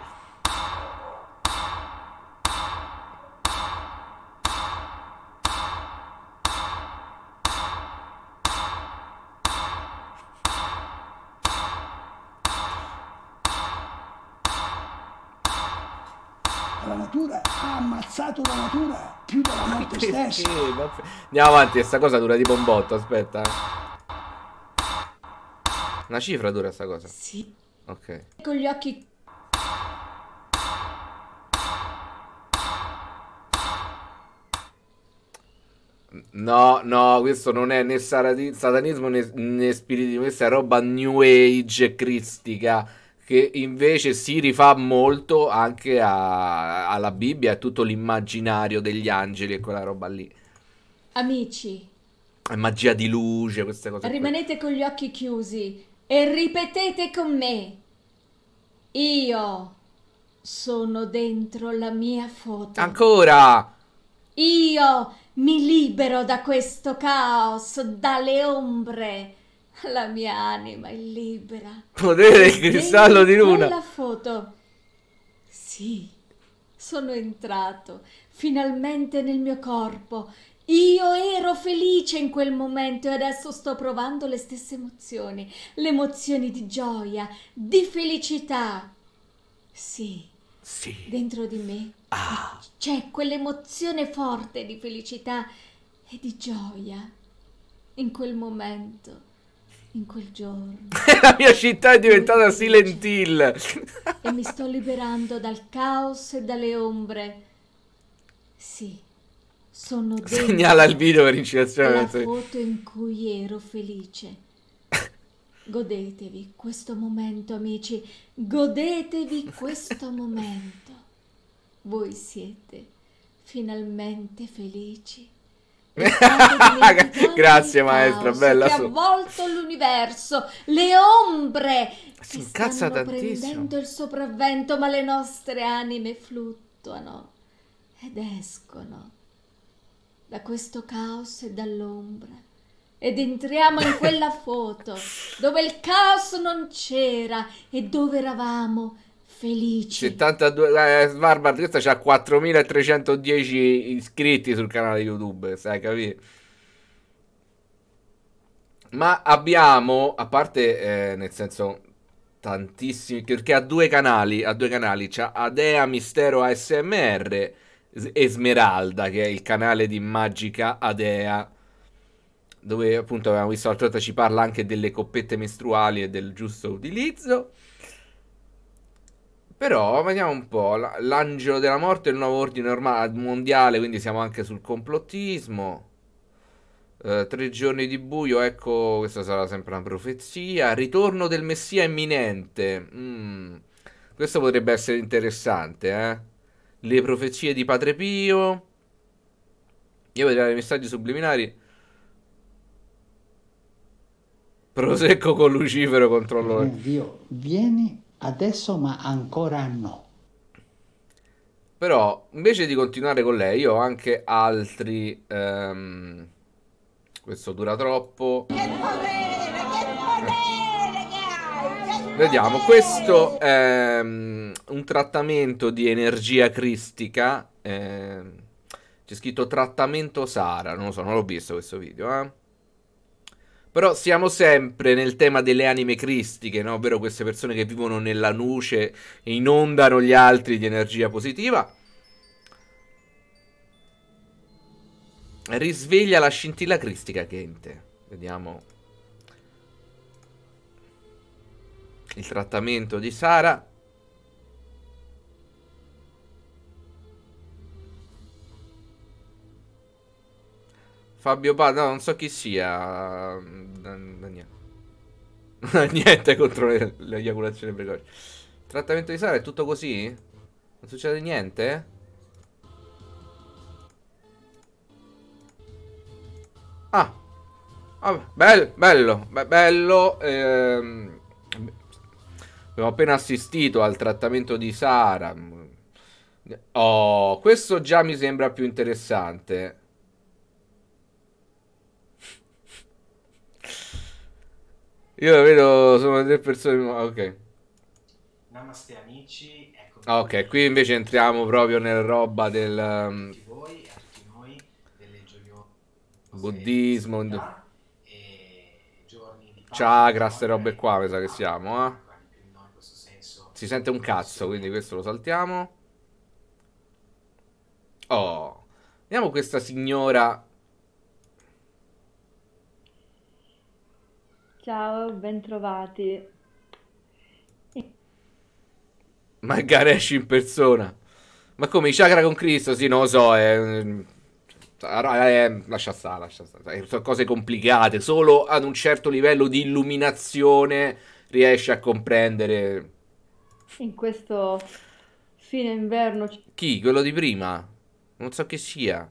La natura ha ammazzato la natura più della morte stessa. Perché? Vabbè. Andiamo avanti, questa cosa dura tipo un botto, aspetta. eh. Una cifra dura sta cosa. Sì. Ok. Con gli occhi No, no, questo non è né sarati- satanismo né, né spiritismo, questa è roba new age cristica che invece si rifà molto anche a- alla Bibbia e a tutto l'immaginario degli angeli e quella roba lì. amici, È magia di luce, queste cose qui. rimanete con gli occhi chiusi e ripetete con me. Io sono dentro la mia foto. Ancora! Io mi libero da questo caos, dalle ombre. La mia anima è libera. Potere del cristallo di luna. Quella foto. Sì, sono entrato finalmente nel mio corpo. Io ero felice in quel momento e adesso sto provando le stesse emozioni, le emozioni di gioia, di felicità. Sì, Sì. dentro di me c'è quell'emozione forte di felicità e di gioia in quel momento, in quel giorno. La mia città è diventata Silent Hill. E mi sto liberando dal caos e dalle ombre. Sì, sono dentro Segnala il video per incitazione. la verso- foto in cui ero felice. Godetevi questo momento, amici, godetevi questo momento. Voi siete finalmente felici. E state dimenticando Grazie il maestra, caos bella. che ha su- avvolto l'universo, le ombre Si che incazza stanno tantissimo. prendendo il sopravvento, ma le nostre anime fluttuano ed escono da questo caos e dall'ombra. Ed entriamo in quella foto dove il caos non c'era e dove eravamo felici. settantadue eh, Svarbard, questa c'ha quattromilatrecentodieci iscritti sul canale YouTube, sai, capito? Ma abbiamo, a parte, eh, nel senso, tantissimi, perché ha due canali, ha due canali, c'ha Adea Mistero A S M R e Smeralda, che è il canale di Magica Adea, dove appunto abbiamo visto l'altra volta ci parla anche delle coppette mestruali e del giusto utilizzo. Però vediamo un po', la- l'angelo della morte è il nuovo ordine ormai mondiale, quindi siamo anche sul complottismo. Eh, tre giorni di buio, ecco, questa sarà sempre una profezia. Ritorno del Messia imminente. Mm, questo potrebbe essere interessante, eh. Le profezie di Padre Pio. Io vedrei i messaggi subliminari. Prosecco con Lucifero controllo. Eh, Dio, vieni adesso ma ancora no. Però, invece di continuare con lei, io ho anche altri. ehm, Questo dura troppo. Vediamo, questo è mm, un trattamento di energia cristica. ehm, C'è scritto trattamento Sara. Non lo so, non l'ho visto questo video, eh. Però siamo sempre nel tema delle anime cristiche, no? Ovvero queste persone che vivono nella luce e inondano gli altri di energia positiva. Risveglia la scintilla cristica, Kente. Vediamo il trattamento di Sara. Fabio Padre, no, non so chi sia. Niente. Niente contro le- l'eiaculazione precoce. Il trattamento di Sara è tutto così? Non succede niente? Ah, vabbè, bel- bello, be- bello. ehm, Abbiamo appena assistito al trattamento di Sara. Oh, questo già mi sembra più interessante. Io la vedo, sono tre persone. Ok. Namaste amici, ecco Ah, ok, qui invece entriamo proprio nella roba del um, tutti voi e a tutti noi delle gioiose buddismo, indo- festività e giorni di pace, chakra, ste gioia robe e qua, mi sa che tranquillità. siamo, eh. Guardi, più di noi in questo senso Si sente un cazzo, quindi questo lo saltiamo. Oh, vediamo questa signora. Ciao, bentrovati. Ma Ganesh in persona. Ma come i chakra con Cristo? Sì, non lo so. È, è- lascia stare, lascia stare. Sono cose complicate. Solo ad un certo livello di illuminazione riesci a comprendere. In questo fine inverno ci Chi? Quello di prima? Non so che sia.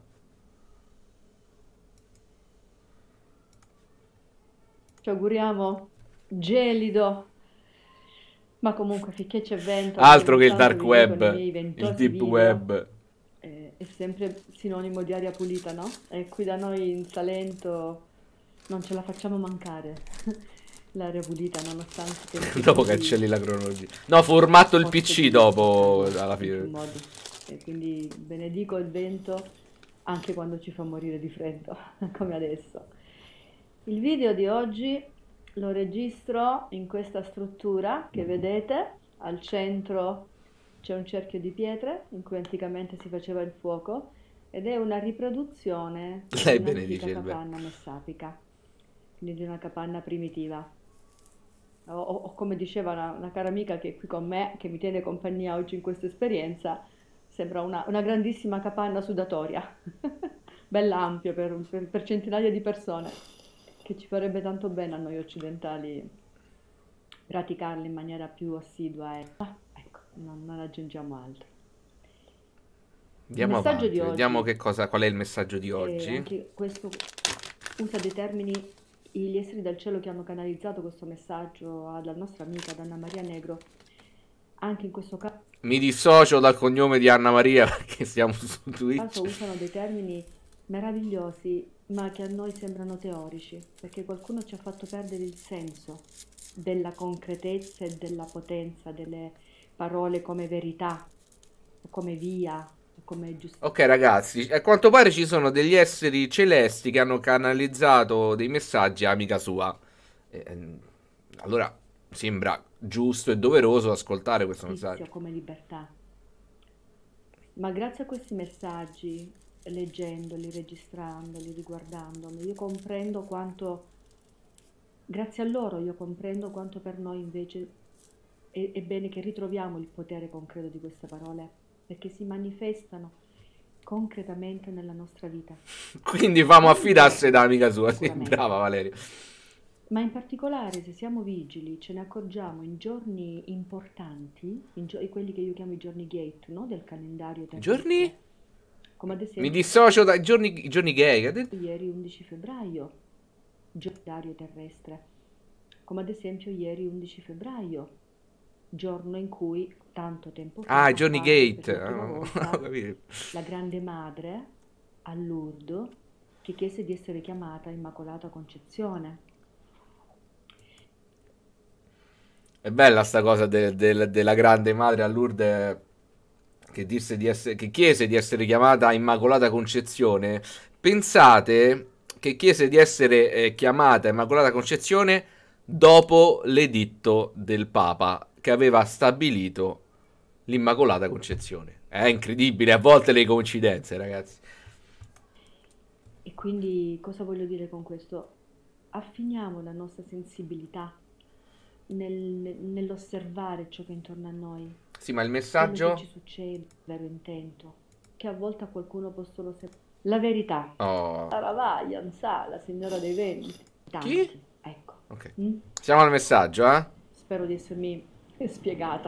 ci auguriamo gelido, ma comunque finché c'è vento, Altro che il intanto dark vi dico, web, nei miei il ventosi deep video, web. eh, è sempre sinonimo di aria pulita, no? E qui da noi in Salento non ce la facciamo mancare l'aria pulita, nonostante i tempi Dopo così cancelli la cronologia. No, formato il P C forti dopo, in alla più fine. modi. E quindi benedico il vento anche quando ci fa morire di freddo, come adesso. Il video di oggi lo registro in questa struttura che vedete. Al centro c'è un cerchio di pietre in cui anticamente si faceva il fuoco ed è una riproduzione di Lei un'antica benedice il vento. capanna messapica, quindi di una capanna primitiva. O, o- o come diceva una, una cara amica che è qui con me, che mi tiene compagnia oggi in questa esperienza, sembra una, una grandissima capanna sudatoria, bella ampia per, per- per centinaia di persone, che ci farebbe tanto bene a noi occidentali praticarle in maniera più assidua. E... ah, ecco, non, non aggiungiamo altro. Andiamo Il messaggio avanti, di vediamo oggi, che cosa, qual è il messaggio di e oggi. anche questo usa dei termini, gli esseri del cielo che hanno canalizzato questo messaggio alla nostra amica, ad Anna Maria Negro, anche in questo caso Mi dissocio dal cognome di Anna Maria perché siamo su Twitch. usano dei termini meravigliosi, ma che a noi sembrano teorici, perché qualcuno ci ha fatto perdere il senso della concretezza e della potenza delle parole come verità, come via, come giustizia. Ok ragazzi, a quanto pare ci sono degli esseri celesti che hanno canalizzato dei messaggi a amica sua. Eh, allora sembra giusto e doveroso ascoltare questo messaggio. Come libertà. Ma grazie a questi messaggi, leggendoli, registrandoli, riguardandomi, io comprendo quanto, grazie a loro io comprendo quanto per noi invece è, è bene che ritroviamo il potere concreto di queste parole, perché si manifestano concretamente nella nostra vita. Quindi famo affidarsi da amica sua. Sì, brava Valeria. Ma in particolare, se siamo vigili, ce ne accorgiamo in giorni importanti, in gio- quelli che io chiamo i giorni gate, no? Del calendario terrestre. Giorni? Come ad esempio, Mi dissocio dai giorni, i giorni gay. Che ha detto? ieri undici febbraio, calendario terrestre. Come ad esempio ieri undici febbraio, giorno in cui tanto tempo fa, Ah, i giorni appare gate. per l'ultima Ah, volta ho capito. la grande madre a Lourdes che chiese di essere chiamata Immacolata Concezione. È bella sta cosa de- de- della grande madre a Lourdes che, disse di essere, che chiese di essere chiamata Immacolata Concezione. Pensate che chiese di essere eh, chiamata Immacolata Concezione dopo l'editto del Papa che aveva stabilito l'Immacolata Concezione. È incredibile, a volte le coincidenze, ragazzi. E quindi cosa voglio dire con questo? Affiniamo la nostra sensibilità nel- nell'osservare ciò che è intorno a noi, Sì, ma il quello messaggio... che ci succede, il vero intento, che a volte a qualcuno può solo sembrare. La verità. Oh. Saravaglia, non sa, la signora dei venti. Tanti. Chi? Ecco. Ok. Mm? Siamo al messaggio, eh? Spero di essermi spiegata.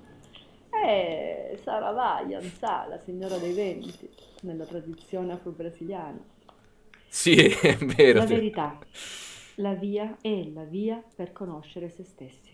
Eh, Saravaglia, non sa, la signora dei venti, nella tradizione afro-brasiliana. Sì, è vero. La sì. verità, la via è la via per conoscere se stessi.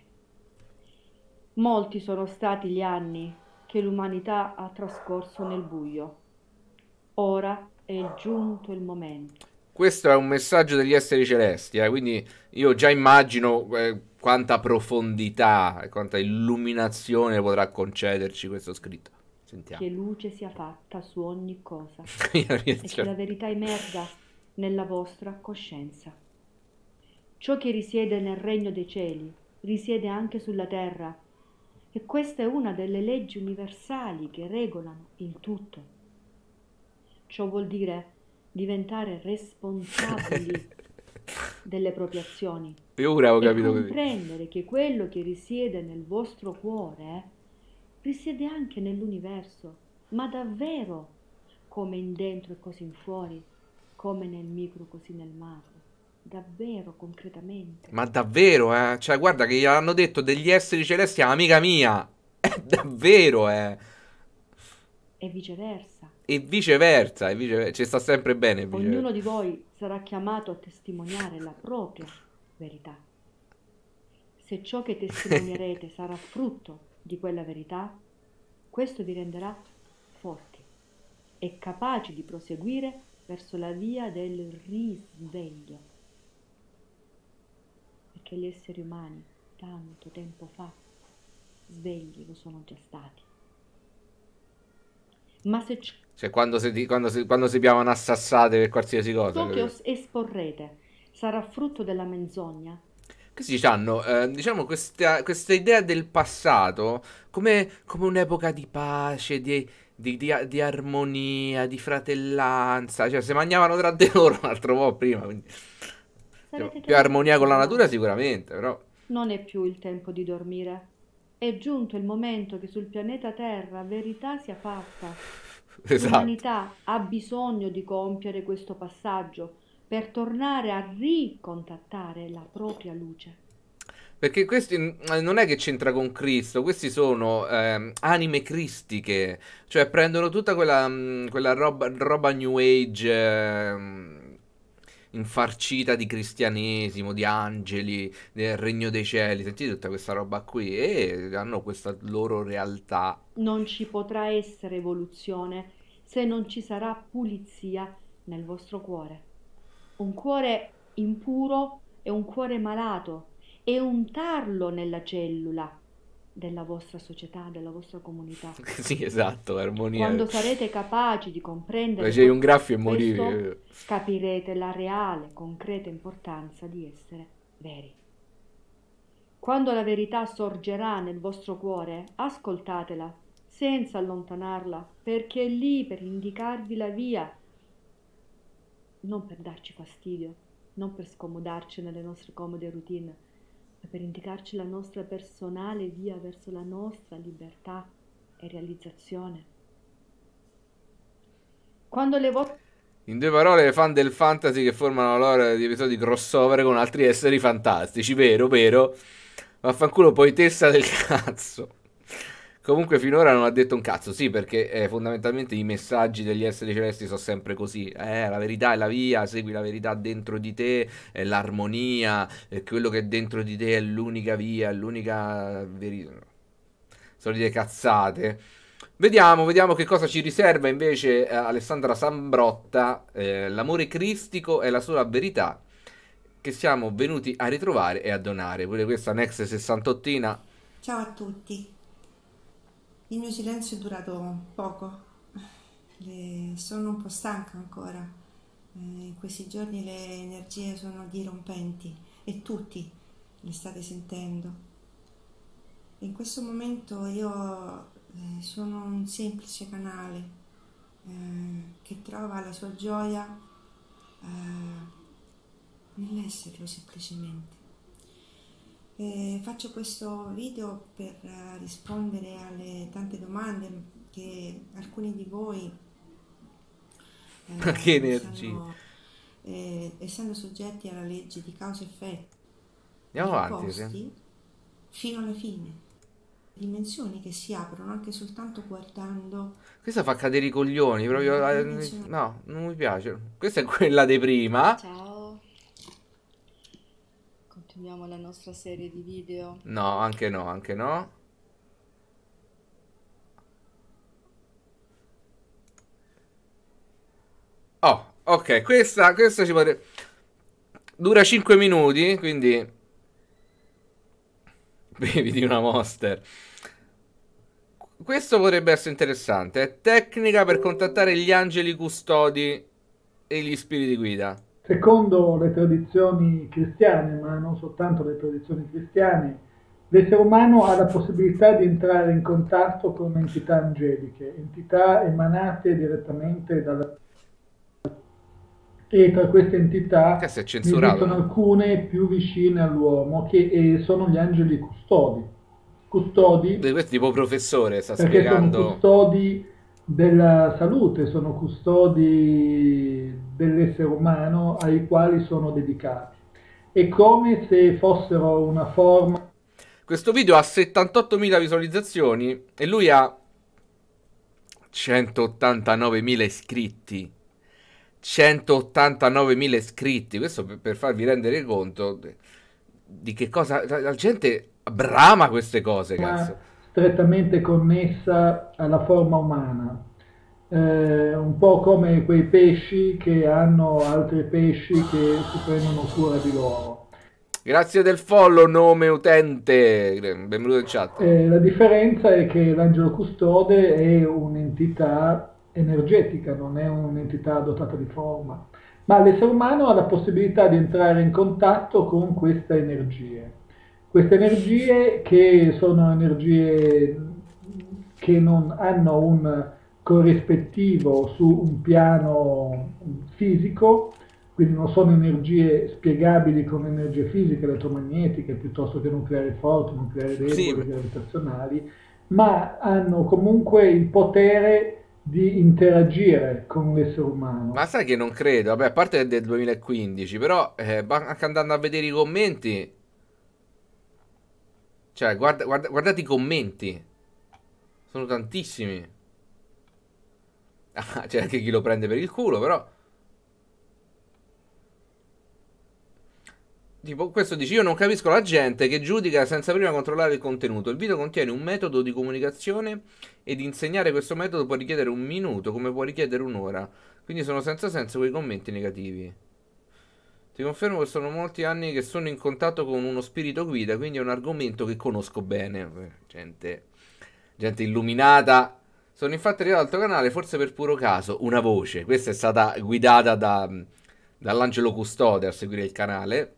Molti sono stati gli anni che l'umanità ha trascorso nel buio. Ora è giunto il momento. Questo è un messaggio degli esseri celesti, eh? Quindi io già immagino eh, quanta profondità e quanta illuminazione potrà concederci questo scritto. Sentiamo. Che luce sia fatta su ogni cosa Io e che riesco- la verità emerga nella vostra coscienza. Ciò che risiede nel regno dei cieli risiede anche sulla terra, e questa è una delle leggi universali che regolano il tutto. Ciò vuol dire diventare responsabili delle proprie azioni Io pure avevo e capito così. comprendere che quello che risiede nel vostro cuore risiede anche nell'universo, ma davvero, come in dentro e così in fuori, come nel micro così nel macro, davvero, concretamente. Ma davvero, eh? Cioè, guarda che gli hanno detto degli esseri celesti amica mia. È davvero, eh? E viceversa. E viceversa, e viceversa. Ci sta sempre bene, viceversa. Ognuno di voi sarà chiamato a testimoniare la propria verità. Se ciò che testimonierete sarà frutto di quella verità, questo vi renderà forti e capaci di proseguire verso la via del risveglio. Perché gli esseri umani, tanto tempo fa, svegli lo sono già stati. Ma se ciò Cioè, quando si, di- quando si, quando si piavano a sassate per qualsiasi cosa. ciò che capito? os- esporrete sarà frutto della menzogna, Questi hanno, eh, diciamo, questa, questa idea del passato come, come un'epoca di pace, di, di, di, di armonia, di fratellanza. Cioè, si mangiavano tra di loro un altro po' prima. Quindi, sarete più chiamati armonia con la a natura sicuramente, però... Non è più il tempo di dormire. È giunto il momento che sul pianeta Terra verità sia fatta. Esatto. L'umanità ha bisogno di compiere questo passaggio per tornare a ricontattare la propria luce. Perché questi mm, non è che c'entra con Cristo, questi sono ehm, anime cristiche, cioè prendono tutta quella, mm, quella roba, roba New Age ehm, infarcita di cristianesimo, di angeli, del regno dei cieli, sentite tutta questa roba qui e hanno questa loro realtà. Non ci potrà essere evoluzione se non ci sarà pulizia nel vostro cuore. Un cuore impuro è un cuore malato, è un tarlo nella cellula della vostra società, della vostra comunità. Sì, esatto, armonia. Quando sarete capaci di comprendere Facevi un graffio e questo, morivi. capirete la reale, concreta importanza di essere veri. Quando la verità sorgerà nel vostro cuore, ascoltatela senza allontanarla, perché è lì per indicarvi la via, non per darci fastidio, non per scomodarci nelle nostre comode routine, ma per indicarci la nostra personale via verso la nostra libertà e realizzazione. Quando le vostre... In due parole, le fan del fantasy che formano loro di episodi crossover con altri esseri fantastici, vero, vero? Vaffanculo poetessa del cazzo. Comunque finora non ha detto un cazzo, sì, perché eh, fondamentalmente i messaggi degli esseri celesti sono sempre così. Eh, la verità è la via, segui la verità dentro di te, è l'armonia, è quello che è dentro di te è l'unica via, è l'unica verità. Solite cazzate. Vediamo, vediamo che cosa ci riserva invece eh, Alessandra Sambrotta, eh, l'amore cristico è la sola verità che siamo venuti a ritrovare e a donare. Pure questa Nex sessantottina. Ciao a tutti. Il mio silenzio è durato poco, le... sono un po' stanca ancora, eh, in questi giorni le energie sono dirompenti e tutti le state sentendo. In questo momento io eh, sono un semplice canale eh, che trova la sua gioia eh, nell'esserlo semplicemente. Eh, faccio questo video per uh, rispondere alle tante domande che alcuni di voi eh, che energia stanno, eh, essendo soggetti alla legge di causa-effetto andiamo avanti sì. Fino alla fine, dimensioni che si aprono anche soltanto guardando. Questa fa cadere i coglioni proprio eh, no, non mi piace. Questa è quella di prima. Ciao, continuiamo la nostra serie di video. No, anche no, anche no. Oh, ok, questa, questa ci potrebbe... Dura cinque minuti, quindi... Bevi di una Monster. Questo potrebbe essere interessante. È tecnica per contattare gli angeli custodi e gli spiriti guida. Secondo le tradizioni cristiane, ma non soltanto le tradizioni cristiane, l'essere umano ha la possibilità di entrare in contatto con entità angeliche, entità emanate direttamente dalla... E tra queste entità ne esistono alcune più vicine all'uomo, che sono gli angeli custodi. Custodi, questo tipo professore sta perché spiegando. Sono custodi della salute, sono custodi dell'essere umano ai quali sono dedicati. È come se fossero una forma... Questo video ha settantottomila visualizzazioni e lui ha centottantanovemila iscritti. centottantanovemila iscritti. Questo per, per farvi rendere conto di che cosa... La gente brama queste cose, cazzo. Strettamente connessa alla forma umana. Eh, un po' come quei pesci che hanno altri pesci che si prendono cura di loro. Grazie del follow, nome utente, benvenuto in chat. Eh, la differenza è che l'angelo custode è un'entità energetica, non è un'entità dotata di forma, ma l'essere umano ha la possibilità di entrare in contatto con queste energie. Queste energie che sono energie che non hanno un corrispettivo su un piano fisico, quindi non sono energie spiegabili come energie fisiche, elettromagnetiche, piuttosto che nucleari forti, nucleari deboli, sì, gravitazionali, ma hanno comunque il potere di interagire con l'essere umano. Ma sai che non credo, vabbè, a parte del duemilaquindici, però eh, anche andando a vedere i commenti Cioè, guarda, guarda, guardate i commenti. Sono tantissimi. Ah, c'è anche chi lo prende per il culo, però. Tipo, questo dice: io non capisco la gente che giudica senza prima controllare il contenuto. Il video contiene un metodo di comunicazione ed insegnare questo metodo può richiedere un minuto, come può richiedere un'ora. Quindi sono senza senso quei commenti negativi. Ti confermo che sono molti anni che sono in contatto con uno spirito guida, quindi è un argomento che conosco bene. Gente, gente illuminata. Sono infatti arrivato al tuo canale forse per puro caso. Una voce. Questa è stata guidata da, dall'angelo custode a seguire il canale.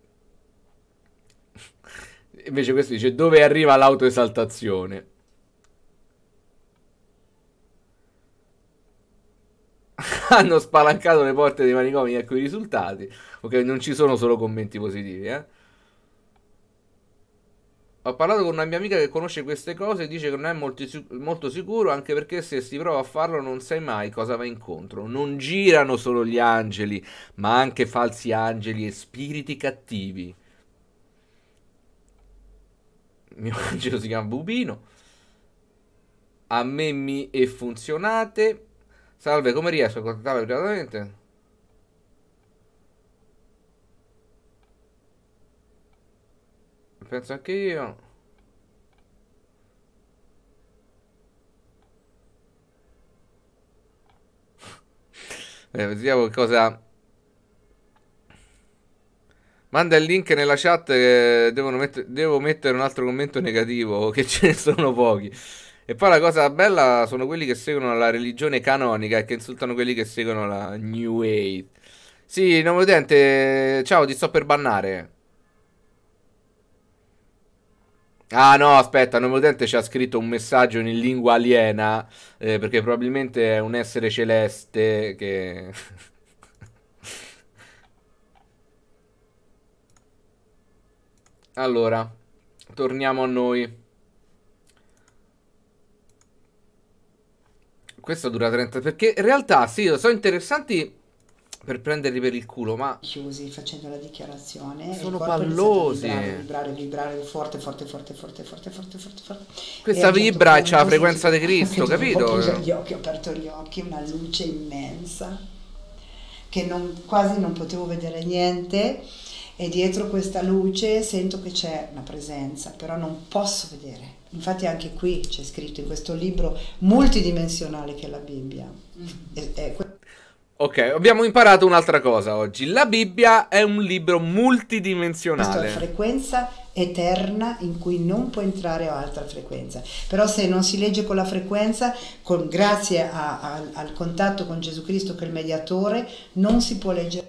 Invece questo dice: dove arriva l'autoesaltazione? Hanno spalancato le porte dei manicomi, ecco i risultati. Ok, non ci sono solo commenti positivi, eh. Ho parlato con una mia amica che conosce queste cose e dice che non è molto, molto sicuro, anche perché se si prova a farlo non sai mai cosa va incontro. Non girano solo gli angeli, ma anche falsi angeli e spiriti cattivi. Il mio angelo si chiama Bubino. A me mi è funzionate. Salve, come riesco a contattarla privatamente? Penso anche io. Eh, vediamo cosa. Manda il link nella chat che devono mette... devo mettere un altro commento negativo, che ce ne sono pochi. E poi la cosa bella sono quelli che seguono la religione canonica e che insultano quelli che seguono la New Age. Sì, nome utente, ciao, ti sto per bannare. Ah no, aspetta, nome utente ci ha scritto un messaggio in lingua aliena, eh, perché probabilmente è un essere celeste che... Allora, torniamo a noi. Questo dura trenta... Perché in realtà, sì, sono interessanti per prenderli per il culo, ma... Chiusi facendo la dichiarazione. Sono il corpo pallosi. ha iniziato a vibrare, vibrare, vibrare forte, forte, forte, forte, forte, forte, forte, forte. Questa vibra e c'ha la frequenza di Cristo, capito? Ho chiuso gli occhi, ho aperto gli occhi, una luce immensa, che non, quasi non potevo vedere niente. E dietro questa luce sento che c'è una presenza, però non posso vedere. Infatti anche qui c'è scritto in questo libro multidimensionale che è la Bibbia. È, è ok, abbiamo imparato un'altra cosa oggi. La Bibbia è un libro multidimensionale. Questa è una frequenza eterna in cui non può entrare altra frequenza. Però se non si legge con la frequenza, con, grazie a, a, al contatto con Gesù Cristo che è il mediatore, non si può leggere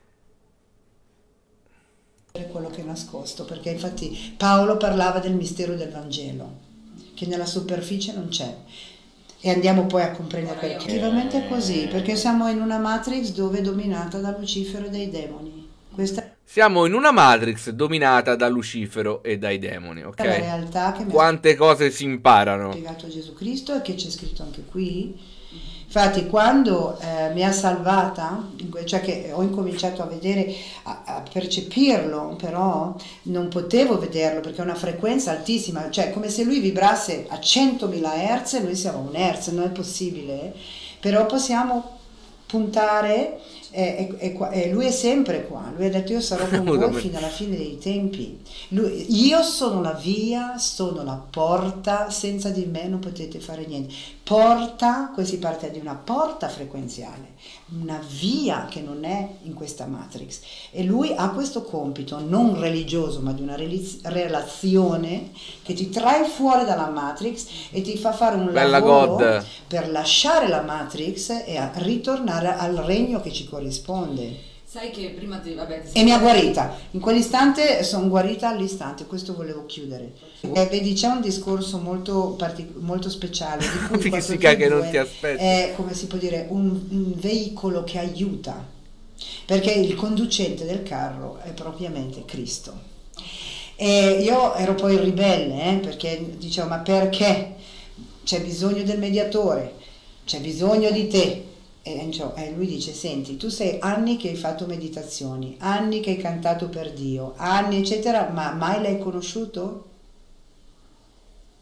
quello che è nascosto, perché infatti Paolo parlava del mistero del Vangelo che nella superficie non c'è, e andiamo poi a comprendere perché effettivamente è così, perché siamo in una matrix dove è dominata da Lucifero e dai demoni. Questa siamo in una matrix dominata da Lucifero e dai demoni, ok? è la realtà che mi Quante cose si imparano. ha spiegato Gesù Cristo e che c'è scritto anche qui. Infatti quando eh, mi ha salvata, cioè che ho incominciato a vedere, a, a percepirlo, però non potevo vederlo perché è una frequenza altissima, cioè come se lui vibrasse a centomila hertz e noi siamo a un hertz, non è possibile, però possiamo puntare e, e, e, e lui è sempre qua, lui ha detto io sarò con voi fino alla fine dei tempi, lui, io sono la via, sono la porta, senza di me non potete fare niente. Porta, qui si parte di una porta frequenziale, una via che non è in questa matrix, e lui ha questo compito non religioso ma di una relazione che ti trae fuori dalla matrix e ti fa fare un Bella lavoro God. per lasciare la matrix e a ritornare al regno che ci corrisponde. Sai che prima ti, vabbè, ti E mi ha guarita, in quell'istante sono guarita all'istante, questo volevo chiudere. Eh, vedi, c'è un discorso molto, molto speciale di cui questo Fisica che non due ti aspetti. è, come si può dire, un, un veicolo che aiuta, perché il conducente del carro è propriamente Cristo. E io ero poi ribelle, eh, perché dicevo, ma perché? C'è bisogno del mediatore, c'è bisogno di te. E lui dice, senti, tu sei anni che hai fatto meditazioni, anni che hai cantato per Dio, anni eccetera, ma mai l'hai conosciuto?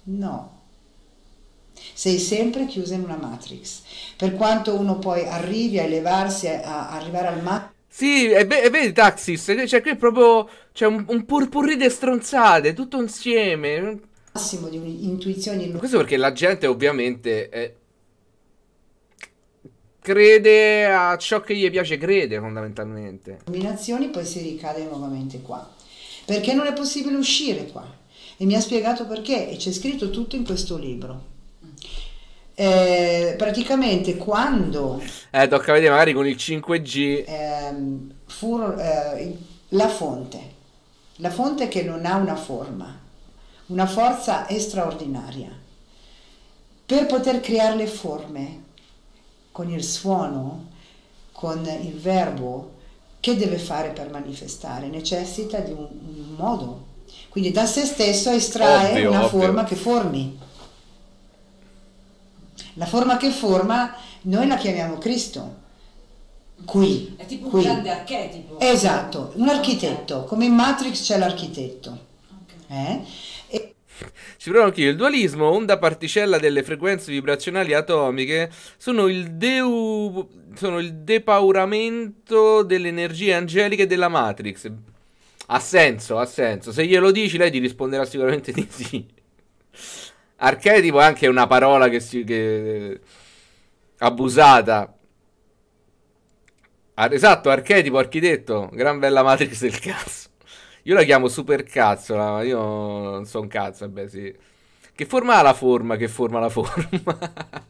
No. Sei sempre chiusa in una matrix. Per quanto uno poi arrivi a elevarsi, a, a arrivare al massimo. Sì, e, e vedi Taxis, cioè qui è proprio c'è un, un purpurri di stronzate, tutto insieme. Massimo di intuizioni. Questo perché la gente ovviamente eh, crede a ciò che gli piace, crede fondamentalmente. Combinazioni, poi si ricade nuovamente qua. Perché non è possibile uscire qua. E mi ha spiegato perché, e c'è scritto tutto in questo libro. Eh, praticamente quando eh, tocca vedere magari con il cinque G ehm, fu eh, la fonte la fonte che non ha una forma, una forza straordinaria per poter creare le forme con il suono, con il verbo, che deve fare per manifestare? Necessita di un, un modo, quindi da se stesso estrae ovvio, una ovvio. forma che formi. La forma che forma noi la chiamiamo Cristo. Qui. È tipo qui. un grande archetipo. Esatto, un architetto. Come in Matrix c'è l'architetto. Okay. Eh? E... Ci provo anch'io. Il dualismo, onda particella delle frequenze vibrazionali atomiche, sono il, deu... sono il depauramento delle energie angeliche della Matrix. Ha senso, ha senso. Se glielo dici, lei ti risponderà sicuramente di sì. Archetipo è anche una parola che si che abusata. Ar esatto, archetipo, architetto, gran bella Matrix del cazzo. Io la chiamo super cazzo, ma io non so un cazzo, vabbè, sì. Che forma ha la forma, che forma la forma.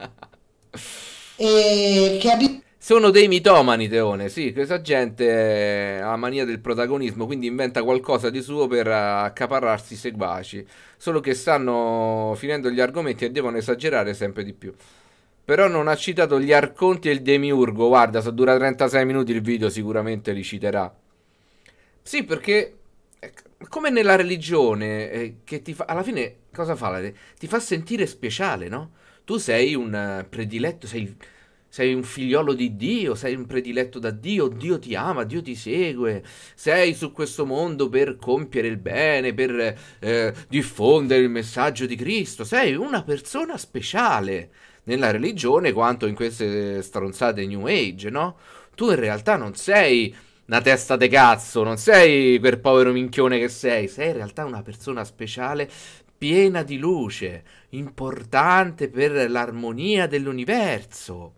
e che abi- Sono dei mitomani, Teone, sì, questa gente ha la mania del protagonismo, quindi inventa qualcosa di suo per accaparrarsi i seguaci, solo che stanno finendo gli argomenti e devono esagerare sempre di più. Però non ha citato gli arconti e il demiurgo, guarda, se dura trentasei minuti il video sicuramente li citerà. Sì, perché come nella religione, eh, che ti fa, alla fine cosa fa? Ti fa sentire speciale, no? Tu sei un prediletto, sei... Sei un figliolo di Dio, sei un prediletto da Dio, Dio ti ama, Dio ti segue, sei su questo mondo per compiere il bene, per eh, diffondere il messaggio di Cristo, sei una persona speciale nella religione quanto in queste stronzate New Age, no? Tu in realtà non sei una testa de cazzo, non sei quel povero minchione che sei, sei in realtà una persona speciale piena di luce, importante per l'armonia dell'universo.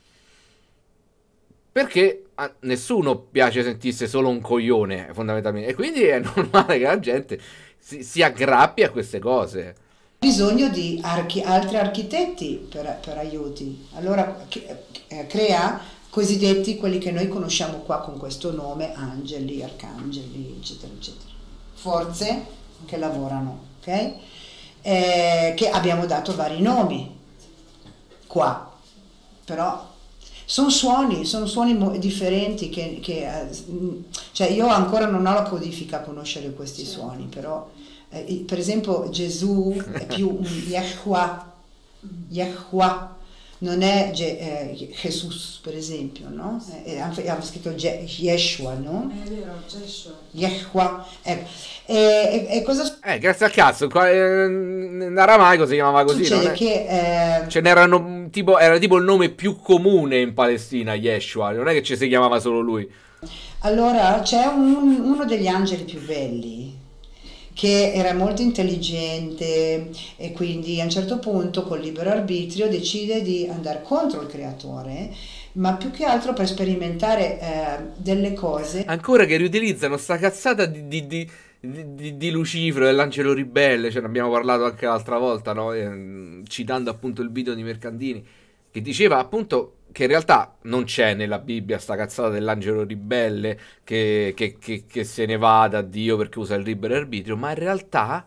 Perché a nessuno piace sentirsi solo un coglione, fondamentalmente. E quindi è normale che la gente si, si aggrappi a queste cose. Bisogno di archi altri architetti per, per aiuti. Allora eh, crea cosiddetti quelli che noi conosciamo qua con questo nome, angeli, arcangeli, eccetera, eccetera. Forze che lavorano, ok? Eh, che abbiamo dato vari nomi qua, però... Sono suoni, sono suoni differenti che, che eh, cioè io ancora non ho la codifica a conoscere questi certo. suoni, però eh, per esempio Gesù è più un Yahweh, Yahweh, non è Je, eh, Jesus per esempio, no? Eh, hanno scritto Je, Yeshua, no? È vero, Yeshua. Yahweh, ecco. E, e, e cosa Eh, grazie al cazzo, qua, eh, in aramaico si chiamava così, succede? Non è? Che eh, ce n'erano tipo, era tipo il nome più comune in Palestina, Yeshua, non è che ci si chiamava solo lui. Allora c'è un, uno degli angeli più belli che era molto intelligente e quindi a un certo punto col libero arbitrio decide di andare contro il creatore, ma più che altro per sperimentare eh, delle cose. Ancora che riutilizzano sta cazzata di, di, di, di, di Lucifero, dell'angelo ribelle, ce ne abbiamo parlato anche l'altra volta, no? eh, citando appunto il video di Mercandini, che diceva appunto che in realtà non c'è nella Bibbia sta cazzata dell'angelo ribelle che, che, che, che se ne va da Dio perché usa il libero arbitrio, ma in realtà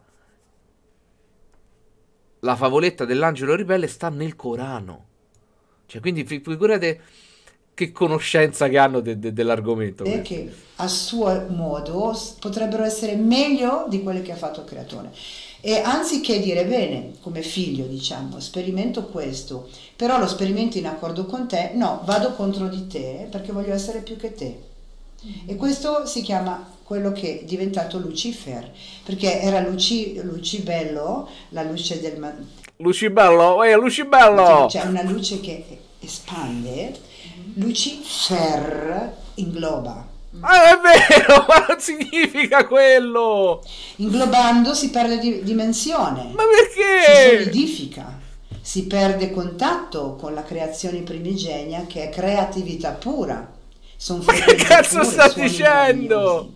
la favoletta dell'angelo ribelle sta nel Corano. Cioè, quindi figurate che conoscenza che hanno de de dell'argomento. E che a suo modo potrebbero essere meglio di quelle che ha fatto il creatore. E anziché dire bene, come figlio diciamo, sperimento questo, però lo sperimento in accordo con te, no, vado contro di te perché voglio essere più che te. E questo si chiama quello che è diventato Lucifer, perché era Luci, Lucibello, la luce del... ma- Lucibello, ehi, Lucibello! C'è una luce che espande, Lucifer ingloba. Ah, è vero, ma non significa quello! Inglobando si perde di dimensione. Ma perché? Si solidifica, si perde contatto con la creazione primigenia che è creatività pura. Son Ma che frequenze cazzo pure, sta suoni dicendo? meravigliosi.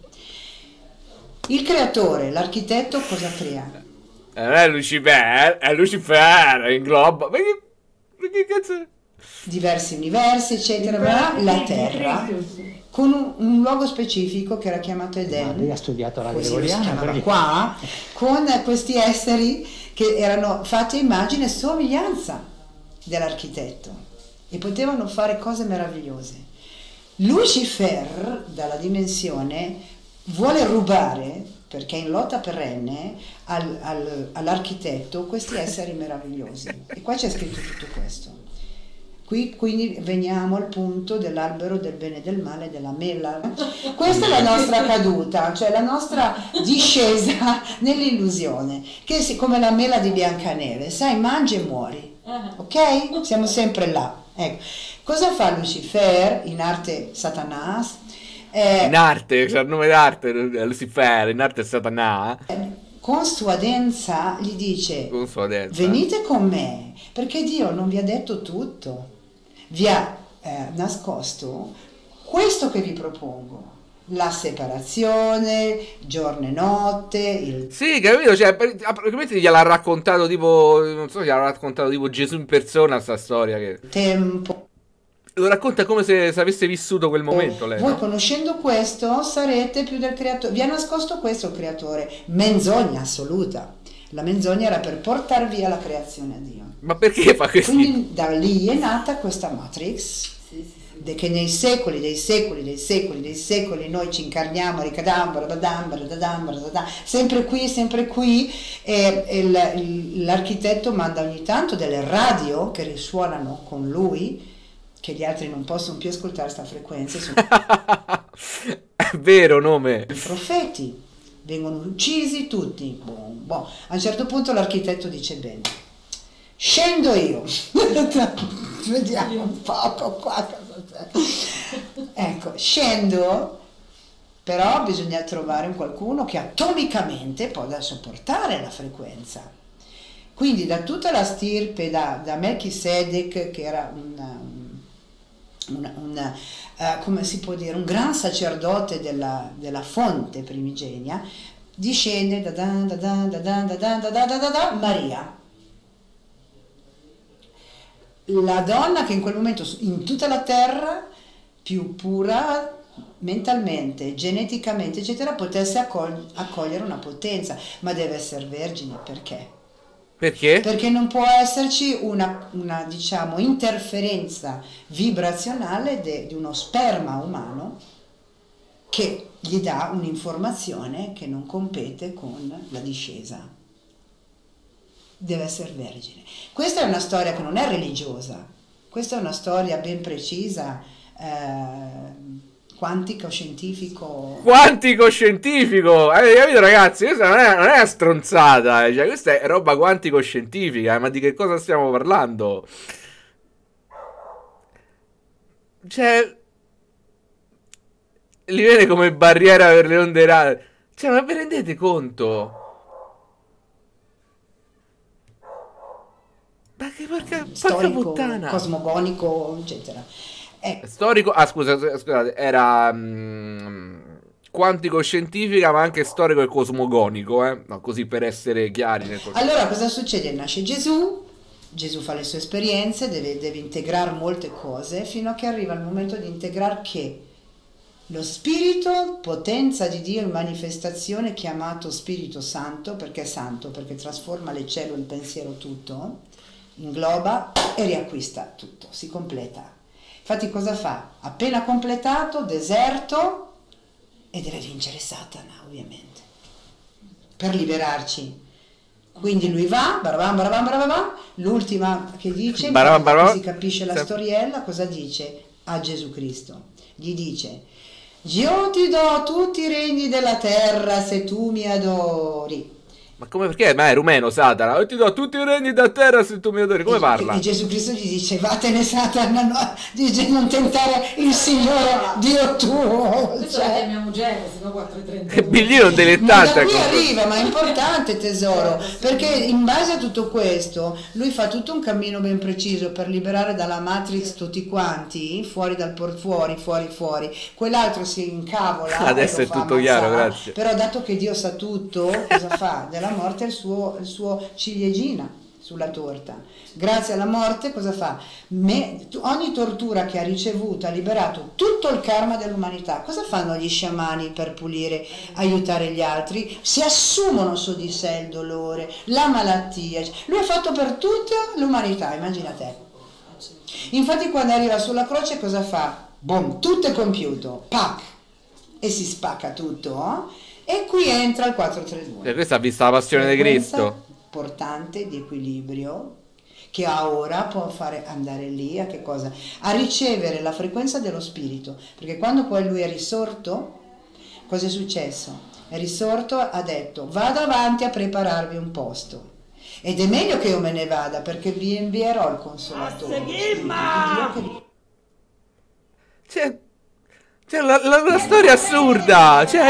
Il creatore, l'architetto, cosa crea? Eh, non è Lucifer, è Lucifer, ingloba. Ma che, ma che cazzo? Diversi universi, eccetera, ma la Terra con un, un luogo specifico che era chiamato Ma Eden. lei ha studiato la Così lo si gregoriana, chiamava perché- qua, con questi esseri che erano fatti a immagine e somiglianza dell'architetto e potevano fare cose meravigliose. Lucifer, dalla dimensione, vuole rubare, perché è in lotta perenne, al- al- all'architetto questi esseri meravigliosi. E qua c'è scritto tutto questo. Qui quindi veniamo al punto dell'albero del bene e del male, della mela. Questa è la nostra caduta, cioè la nostra discesa nell'illusione, che è come la mela di Biancaneve, sai, mangi e muori, ok? Siamo sempre là. Ecco. Cosa fa Lucifer, in arte Satanas? Eh, In arte, c'è il nome d'arte, è Lucifer, in arte è Satana. con stuadenza gli dice: Con sua densa. venite con me, perché Dio non vi ha detto tutto, vi ha eh, nascosto questo che vi propongo, la separazione, giorno e notte, il Sì, capito, cioè, per- praticamente gliel'ha raccontato tipo, non so, gliel'ha raccontato tipo Gesù in persona sta storia che... tempo. Lo racconta come se, se avesse vissuto quel momento lei, Voi no? conoscendo questo sarete più del creatore, vi ha nascosto questo il creatore, menzogna assoluta. La menzogna era per portar via la creazione a Dio. Ma perché fa così? Quindi da lì è nata questa Matrix, de- che nei secoli dei secoli dei secoli dei secoli noi ci incarniamo, ricadambra, dadambra, dadambra, dadambra, sempre qui, sempre qui, e, e il- il- l'architetto manda ogni tanto delle radio che risuonano con lui, che gli altri non possono più ascoltare sta frequenza, sono È vero nome. i profeti, vengono uccisi tutti. Boh, boh. A un certo punto l'architetto dice: bene, scendo io. Vediamo un poco qua cosa c'è. Ecco, scendo, però bisogna trovare un qualcuno che atomicamente possa sopportare la frequenza. Quindi da tutta la stirpe, da, da Melchisedec, che era un, un, un, uh, come si può dire, un gran sacerdote della, della fonte primigenia, discende da da da da da da da da da da da da Maria, la donna che in quel momento in tutta la terra più pura mentalmente, geneticamente, eccetera, potesse accog- accogliere una potenza, ma deve essere vergine. Perché? Perché? Perché non può esserci una, una diciamo, interferenza vibrazionale de- di uno sperma umano che gli dà un'informazione che non compete con la discesa. Deve essere vergine. Questa è una storia che non è religiosa, questa è una storia ben precisa, eh, quantico scientifico. Quantico scientifico! Avete capito, ragazzi? Questa non è, non è una stronzata, eh. Cioè, questa è roba quantico scientifica, eh. Ma di che cosa stiamo parlando? Cioè, li vede come barriera per le onde radio. Cioè, ma vi rendete conto? Ma che porca, porca Storico, puttana! cosmogonico, eccetera. Ecco. Storico, ah scusa, scusate, era mm, quantico scientifica ma anche storico e cosmogonico, eh? No, così per essere chiari nel concetto. Allora cosa succede? Nasce Gesù, Gesù fa le sue esperienze, deve, deve integrare molte cose fino a che arriva il momento di integrare che lo spirito, potenza di Dio in manifestazione, chiamato Spirito Santo, perché è santo, perché trasforma le cellule, il pensiero, tutto, ingloba e riacquista tutto, si completa. Infatti cosa fa? Appena completato, deserto, e deve vincere Satana, ovviamente, per liberarci. Quindi lui va, barabam, barabam, barabam, l'ultima che dice, Barabam, barabam. si capisce la Sì. storiella, cosa dice a Gesù Cristo? Gli dice: Io ti do tutti i regni della terra se tu mi adori. Ma come perché? Ma è rumeno Satana. Ti do tutti i regni da terra se tu mi adori. Come parla? E Gesù Cristo gli dice vattene Satana, no, dice non tentare il Signore Dio tuo. Questa Cioè, la chiamiamo Genesi, no? quattro e trenta. Che biglino dilettante. da qui arriva, ma è importante tesoro, perché in base a tutto questo lui fa tutto un cammino ben preciso per liberare dalla Matrix tutti quanti, fuori dal por fuori, fuori, fuori. Quell'altro si incavola. Adesso e lo è fa tutto chiaro, ammazzare. grazie. Però dato che Dio sa tutto, cosa fa? Della morte il suo, il suo ciliegina sulla torta. Grazie alla morte cosa fa? Me, ogni tortura che ha ricevuto ha liberato tutto il karma dell'umanità. Cosa fanno gli sciamani per pulire, aiutare gli altri? Si assumono su di sé il dolore, la malattia. Lui ha fatto per tutta l'umanità, immagina te. Infatti quando arriva sulla croce cosa fa? Boom, tutto è compiuto, pac, e si spacca tutto. Eh? E qui entra il quattro tre due. E questa ha visto la passione di Cristo. Importante di equilibrio che a ora può fare andare lì a che cosa? A ricevere la frequenza dello spirito, perché quando poi lui è risorto, cosa è successo? È risorto, ha detto vado avanti a prepararvi un posto ed è meglio che io me ne vada perché vi invierò il consolatore. C'è, c'è la, la, la storia assurda, cioè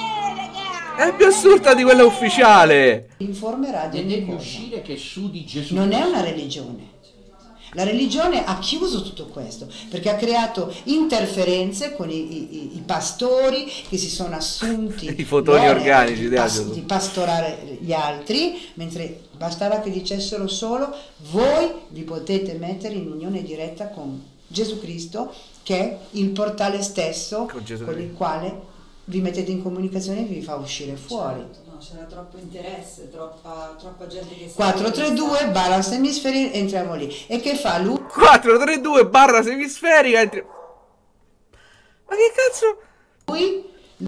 è più assurda di quella ufficiale. Informerà di ogni Devi cosa. uscire che su di Gesù. Non è una religione. La religione ha chiuso tutto questo perché ha creato interferenze con i, i, i pastori che si sono assunti I fotoni l'onere organici di, di pas- Gesù. di pastorare gli altri, mentre bastava che dicessero solo voi vi potete mettere in unione diretta con Gesù Cristo, che è il portale stesso Con Gesù con il Cristo. quale vi mettete in comunicazione e vi fa uscire fuori. No, c'era troppo interesse, troppa, troppa gente che si quattro tre due balance emisferi, entriamo lì. E che fa lui? quattro tre due barra semisferica. Entri... Ma che cazzo? Lui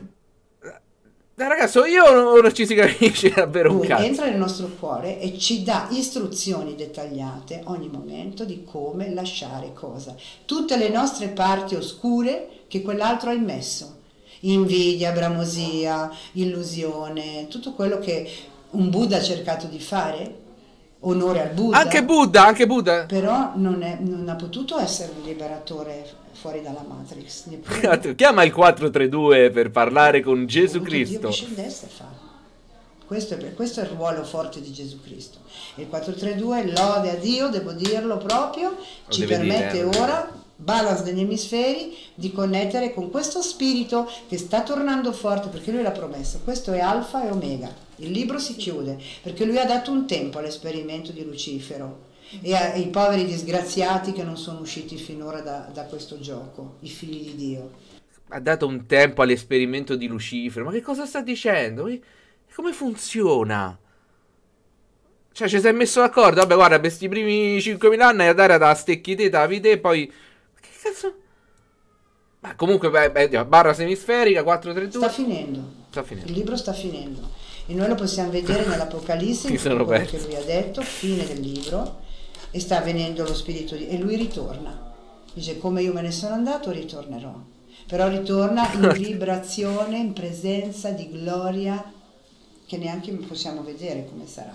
Eh, ragazzi, io ora ci si capisce davvero un Lui cazzo. entra nel nostro cuore e ci dà istruzioni dettagliate ogni momento di come lasciare cosa. Tutte le nostre parti oscure che quell'altro ha immesso. Invidia, bramosia, illusione, tutto quello che un Buddha ha cercato di fare. Onore al Buddha. Anche Buddha, anche Buddha. Però non, è, non ha potuto essere un liberatore fuori dalla Matrix. Neppure. Chiama il quattro tre due per parlare con Gesù Dio che Cristo. scendesse a fare. Questo è, questo è il ruolo forte di Gesù Cristo. Il quattro tre due, lode a Dio, devo dirlo proprio, ci deve permette dire, eh. ora, balance degli emisferi, di connettere con questo spirito che sta tornando forte, perché lui l'ha promesso. Questo è Alfa e Omega. Il libro si chiude, perché lui ha dato un tempo all'esperimento di Lucifero e ai poveri disgraziati che non sono usciti finora da, da questo gioco, i figli di Dio. Ha dato un tempo all'esperimento di Lucifero. Ma che cosa sta dicendo? Che- Come funziona? Cioè, ci si è messo d'accordo? Vabbè, guarda, per questi primi cinquemila anni a dare da stecchite, da vite, e poi... Che cazzo? Ma comunque, beh, beh, barra semisferica, quattro tre due... Sta finendo. Sta finendo. Il libro sta finendo. E noi lo possiamo vedere nell'Apocalisse, Mi in sono tutto quello perso. che lui ha detto, fine del libro, e sta avvenendo lo spirito di... e lui ritorna. Dice, come io me ne sono andato, ritornerò. Però ritorna in vibrazione, in presenza di gloria, che neanche possiamo vedere come sarà.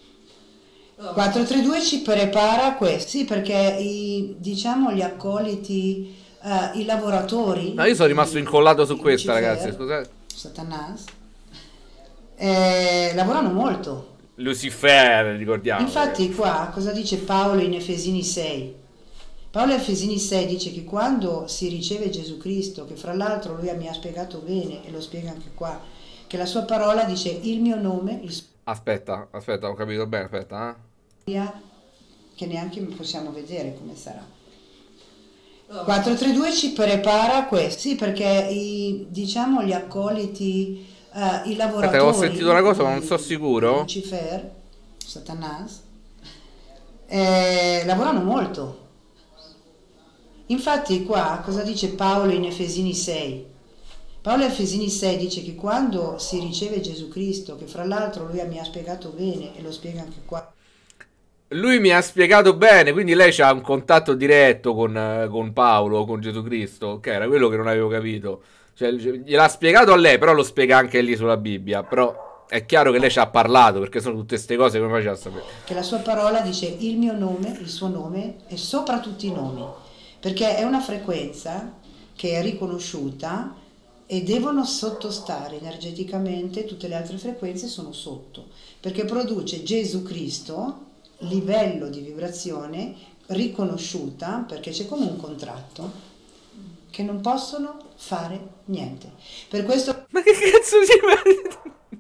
quattro tre due ci prepara a questo. Sì, perché i, diciamo gli accoliti, eh, i lavoratori... No, io sono rimasto incollato su questa, Lucifer, ragazzi, scusate. Satanas, eh, lavorano molto. Lucifer, ricordiamo. Infatti qua cosa dice Paolo in Efesini sei? Paolo in Efesini sei dice che quando si riceve Gesù Cristo, che fra l'altro lui mi ha spiegato bene e lo spiega anche qua, che la sua parola dice il mio nome, il suo Aspetta, aspetta, ho capito bene, aspetta, eh. che neanche possiamo vedere come sarà. quattro tre due ci prepara a questo. Sì, perché i, diciamo gli accoliti, eh, i lavoratori... Aspetta, ho sentito una cosa, ma non sono sicuro. Lucifer, Satanas, eh, lavorano molto. Infatti qua cosa dice Paolo in Efesini sei? Paolo in Efesini sei dice che quando si riceve Gesù Cristo, che fra l'altro lui mi ha spiegato bene e lo spiega anche qua. Lui mi ha spiegato bene, quindi lei c'ha un contatto diretto con, eh, con Paolo, con Gesù Cristo. Ok, era quello che non avevo capito. Cioè, gliel'ha spiegato a lei, però lo spiega anche lì sulla Bibbia. Però è chiaro che lei ci ha parlato, perché sono tutte queste cose come faceva a sapere. Che la sua parola dice il mio nome, il suo nome è sopra tutti i nomi, perché è una frequenza che è riconosciuta e devono sottostare energeticamente, tutte le altre frequenze sono sotto, perché produce Gesù Cristo, livello di vibrazione riconosciuta, perché c'è come un contratto che non possono fare niente. Per questo... Ma che cazzo ci...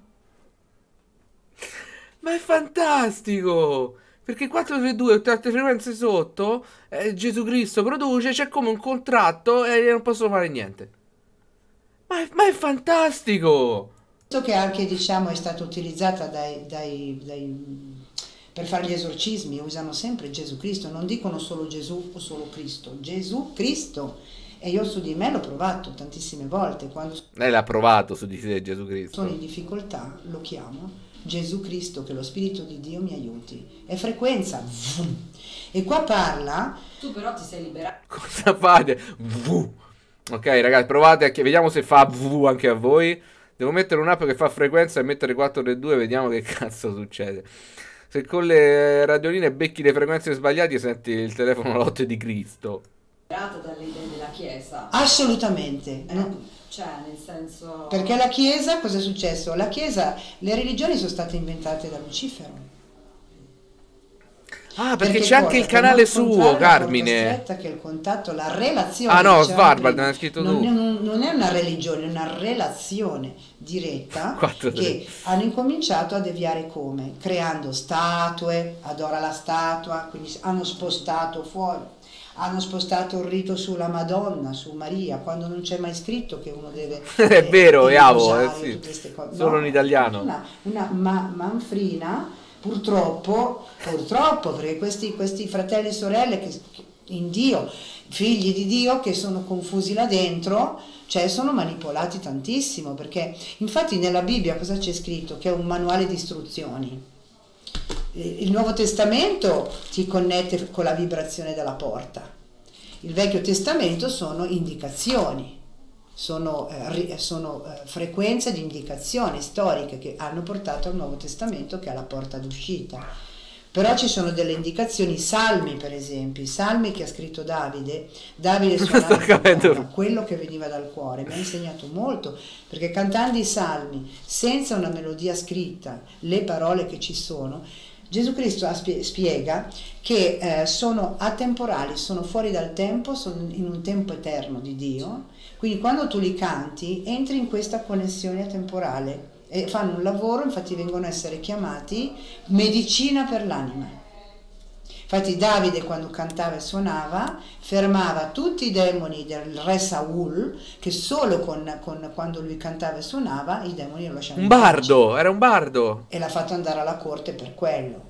Ma è fantastico! Perché quattro tre due, tutte le altre frequenze sotto, eh, Gesù Cristo produce, c'è come un contratto e non possono fare niente. Ma è, ma è fantastico! Questo che anche, diciamo, è stata utilizzata dai, dai, dai, per fare gli esorcismi, usano sempre Gesù Cristo, non dicono solo Gesù o solo Cristo, Gesù Cristo. E io su di me l'ho provato tantissime volte, quando Lei l'ha provato su di sé Gesù Cristo. sono in difficoltà, lo chiamo Gesù Cristo, che lo Spirito di Dio mi aiuti. È frequenza. E qua parla... Tu però ti sei liberato. Cosa fate? V. Ok ragazzi, provate a... Vediamo se fa V anche a voi. Devo mettere un'app che fa frequenza e mettere quattro tre due, vediamo che cazzo succede. Se con le radioline becchi le frequenze sbagliate, senti il telefono lotte di Cristo. Dalle idee della Chiesa. Assolutamente. Eh, No. Cioè, nel senso... Perché la Chiesa, cosa è successo? La Chiesa, le religioni sono state inventate da Lucifero. Ah, perché c'è anche il cosa? Per canale non suo, incontrare la Carmine. porta stretta, che il contatto, la relazione. Ah no, dicevamo Svalbard, prima, ne hai scritto non tu. è, un- non è una religione, è una relazione diretta Quattro, tre. che hanno incominciato a deviare come? Creando statue, adora la statua, quindi hanno spostato fuori. Hanno spostato il rito sulla Madonna, su Maria, quando non c'è mai scritto che uno deve... È vero, eh, è avo, usare eh, sì. tutte queste cose. Solo No, in italiano. Una, una ma- manfrina, purtroppo, purtroppo, perché questi, questi fratelli e sorelle che, che in Dio, figli di Dio, che sono confusi là dentro, cioè sono manipolati tantissimo, perché infatti nella Bibbia cosa c'è scritto? Che è un manuale di istruzioni. Il Nuovo Testamento ti connette con la vibrazione della porta, il Vecchio Testamento sono indicazioni, sono, eh, ri- sono eh, frequenze di indicazioni storiche che hanno portato al Nuovo Testamento, che è la porta d'uscita. Però ci sono delle indicazioni, i salmi per esempio, i salmi che ha scritto Davide, Davide suonava il chitarra, quello che veniva dal cuore, mi ha insegnato molto, perché cantando i salmi senza una melodia scritta, le parole che ci sono, Gesù Cristo spie- spiega che eh, sono atemporali, sono fuori dal tempo, sono in un tempo eterno di Dio, quindi quando tu li canti entri in questa connessione atemporale e fanno un lavoro, infatti vengono a essere chiamati medicina per l'anima. Infatti Davide quando cantava e suonava fermava tutti i demoni del re Saul, che solo con, con, quando lui cantava e suonava i demoni lo lasciavano Un in pace. bardo, era un bardo. E l'ha fatto andare alla corte per quello.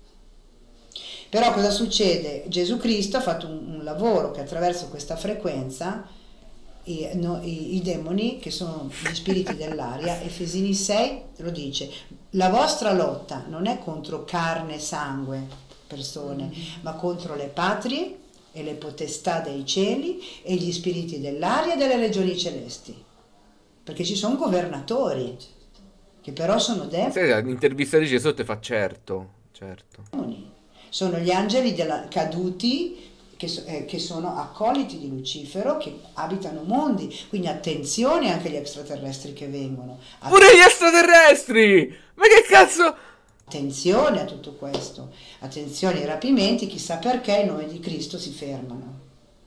Però cosa succede? Gesù Cristo ha fatto un, un lavoro che attraverso questa frequenza i, no, i, i demoni, che sono gli spiriti dell'aria, Efesini sei lo dice, la vostra lotta non è contro carne e sangue, persone, mm-hmm. ma contro le patrie e le potestà dei cieli e gli spiriti dell'aria e delle regioni celesti, perché ci sono governatori che però sono demoni. L'intervistatrice sotto fa certo, certo. Sono gli angeli della, caduti che, so- eh, che sono accoliti di Lucifero, che abitano mondi, quindi attenzione anche agli extraterrestri che vengono. Att- Pure gli extraterrestri! Ma che cazzo? Attenzione a tutto questo, attenzione ai rapimenti, chissà perché in nome di Cristo si fermano.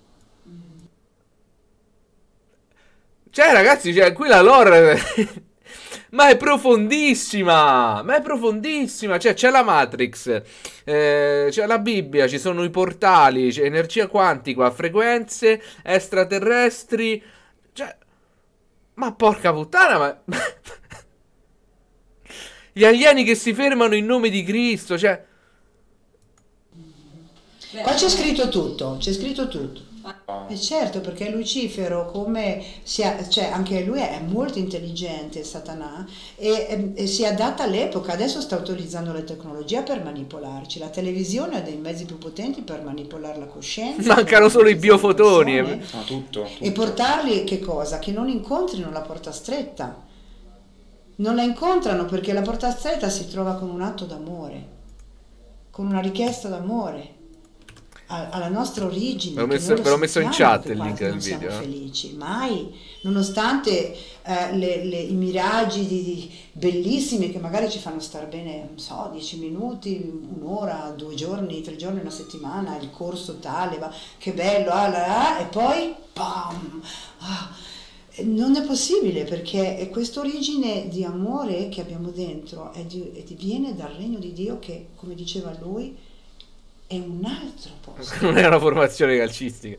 Cioè ragazzi, cioè, qui la lore... Ma è profondissima, ma è profondissima, cioè c'è la Matrix, eh, c'è la Bibbia, ci sono i portali, c'è energia quantica, frequenze, extraterrestri, cioè, ma porca puttana, ma... Gli alieni che si fermano in nome di Cristo, cioè... Qua c'è scritto tutto, c'è scritto tutto. E certo, perché Lucifero, come si ha- cioè anche lui è molto intelligente, Satana, e, e- e si adatta all'epoca. Adesso sta utilizzando la tecnologia per manipolarci. La televisione ha dei mezzi più potenti per manipolare la coscienza, Mancano solo i biofotoni. persone, Ah, tutto, tutto. e portarli che cosa? Che non incontrino la porta stretta. Non la incontrano perché la porta stretta si trova con un atto d'amore, con una richiesta d'amore a- alla nostra origine. Ve l'ho che messo, noi lo ve l'ho messo in sentiamo chat che il link quando del non siamo video. eh. felici, mai, nonostante eh, le- le- i miraggi di, di- bellissimi che magari ci fanno star bene, non so, dieci minuti, un'ora, due giorni, tre giorni, una settimana, il corso tale, va, che bello, ah, là, là, e poi, pam, ah, non è possibile perché è questa origine di amore che abbiamo dentro è di- e di- viene dal regno di Dio che, come diceva lui, è un altro posto. Non è una formazione calcistica.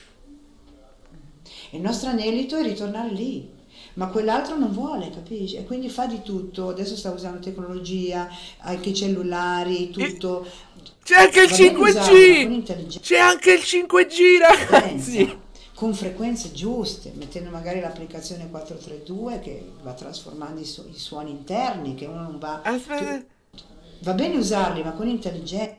Il nostro anelito è ritornare lì, ma quell'altro non vuole, capisci? E quindi fa di tutto. Adesso sta usando tecnologia, anche i cellulari, tutto. C'è anche il Va bene cinque usarlo, con G! intelligenza, C'è anche il cinque G, ragazzi! con frequenze giuste, mettendo magari l'applicazione quattrocentotrentadue che va trasformando i, su- i suoni interni, che uno non va... Aspetta. tu- va bene usarli, ma con intelligenza.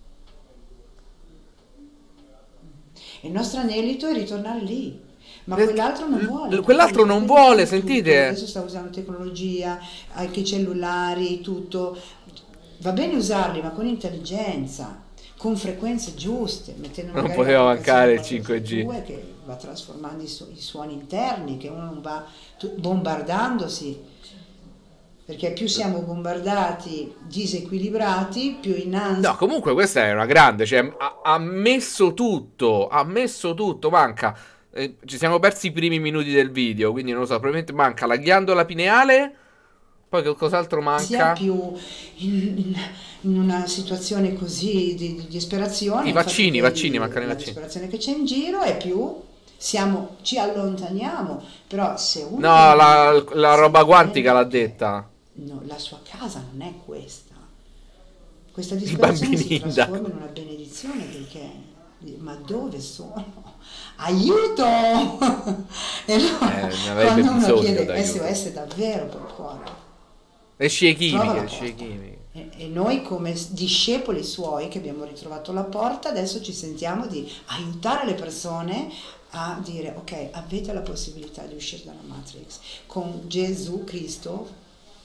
Il nostro anelito è ritornare lì, ma Eh, quell'altro non vuole. quell'altro non Quindi vuole, fa di tutto. sentite? Adesso sta usando tecnologia, anche i cellulari, tutto. Va bene usarli, ma con intelligenza, con frequenze giuste, mettendo Non magari poteva mancare il l'applicazione cinque G. quattrocentotrentadue che va trasformando i, su- i suoni interni, che uno non va tu- bombardandosi. Perché più siamo bombardati, disequilibrati, più in ansia. No, comunque questa è una grande, cioè ha, ha messo tutto, ha messo tutto, manca, eh, ci siamo persi i primi minuti del video, quindi non lo so, probabilmente manca la ghiandola pineale, poi che cos'altro sia manca? più in, in- in una situazione così di, di disperazione. I vaccini, i infatti vaccini, vedi mancano i la vaccini. disperazione che c'è in giro e più siamo, ci allontaniamo, però se uno... No, la, la se roba viene- quantica l'ha detta. No, la sua casa non è questa. Questa disperazione si bambini in trasforma in una benedizione perché... Ma dove sono? Aiuto! E allora, Eh, ne avrebbe quando uno bisogno chiede d'aiuto. S O S davvero per cuore. Le scie chimiche, Trova la le scie chimiche. E, e noi come s- discepoli suoi che abbiamo ritrovato la porta, adesso ci sentiamo di aiutare le persone a dire ok, avete la possibilità di uscire dalla Matrix con Gesù Cristo,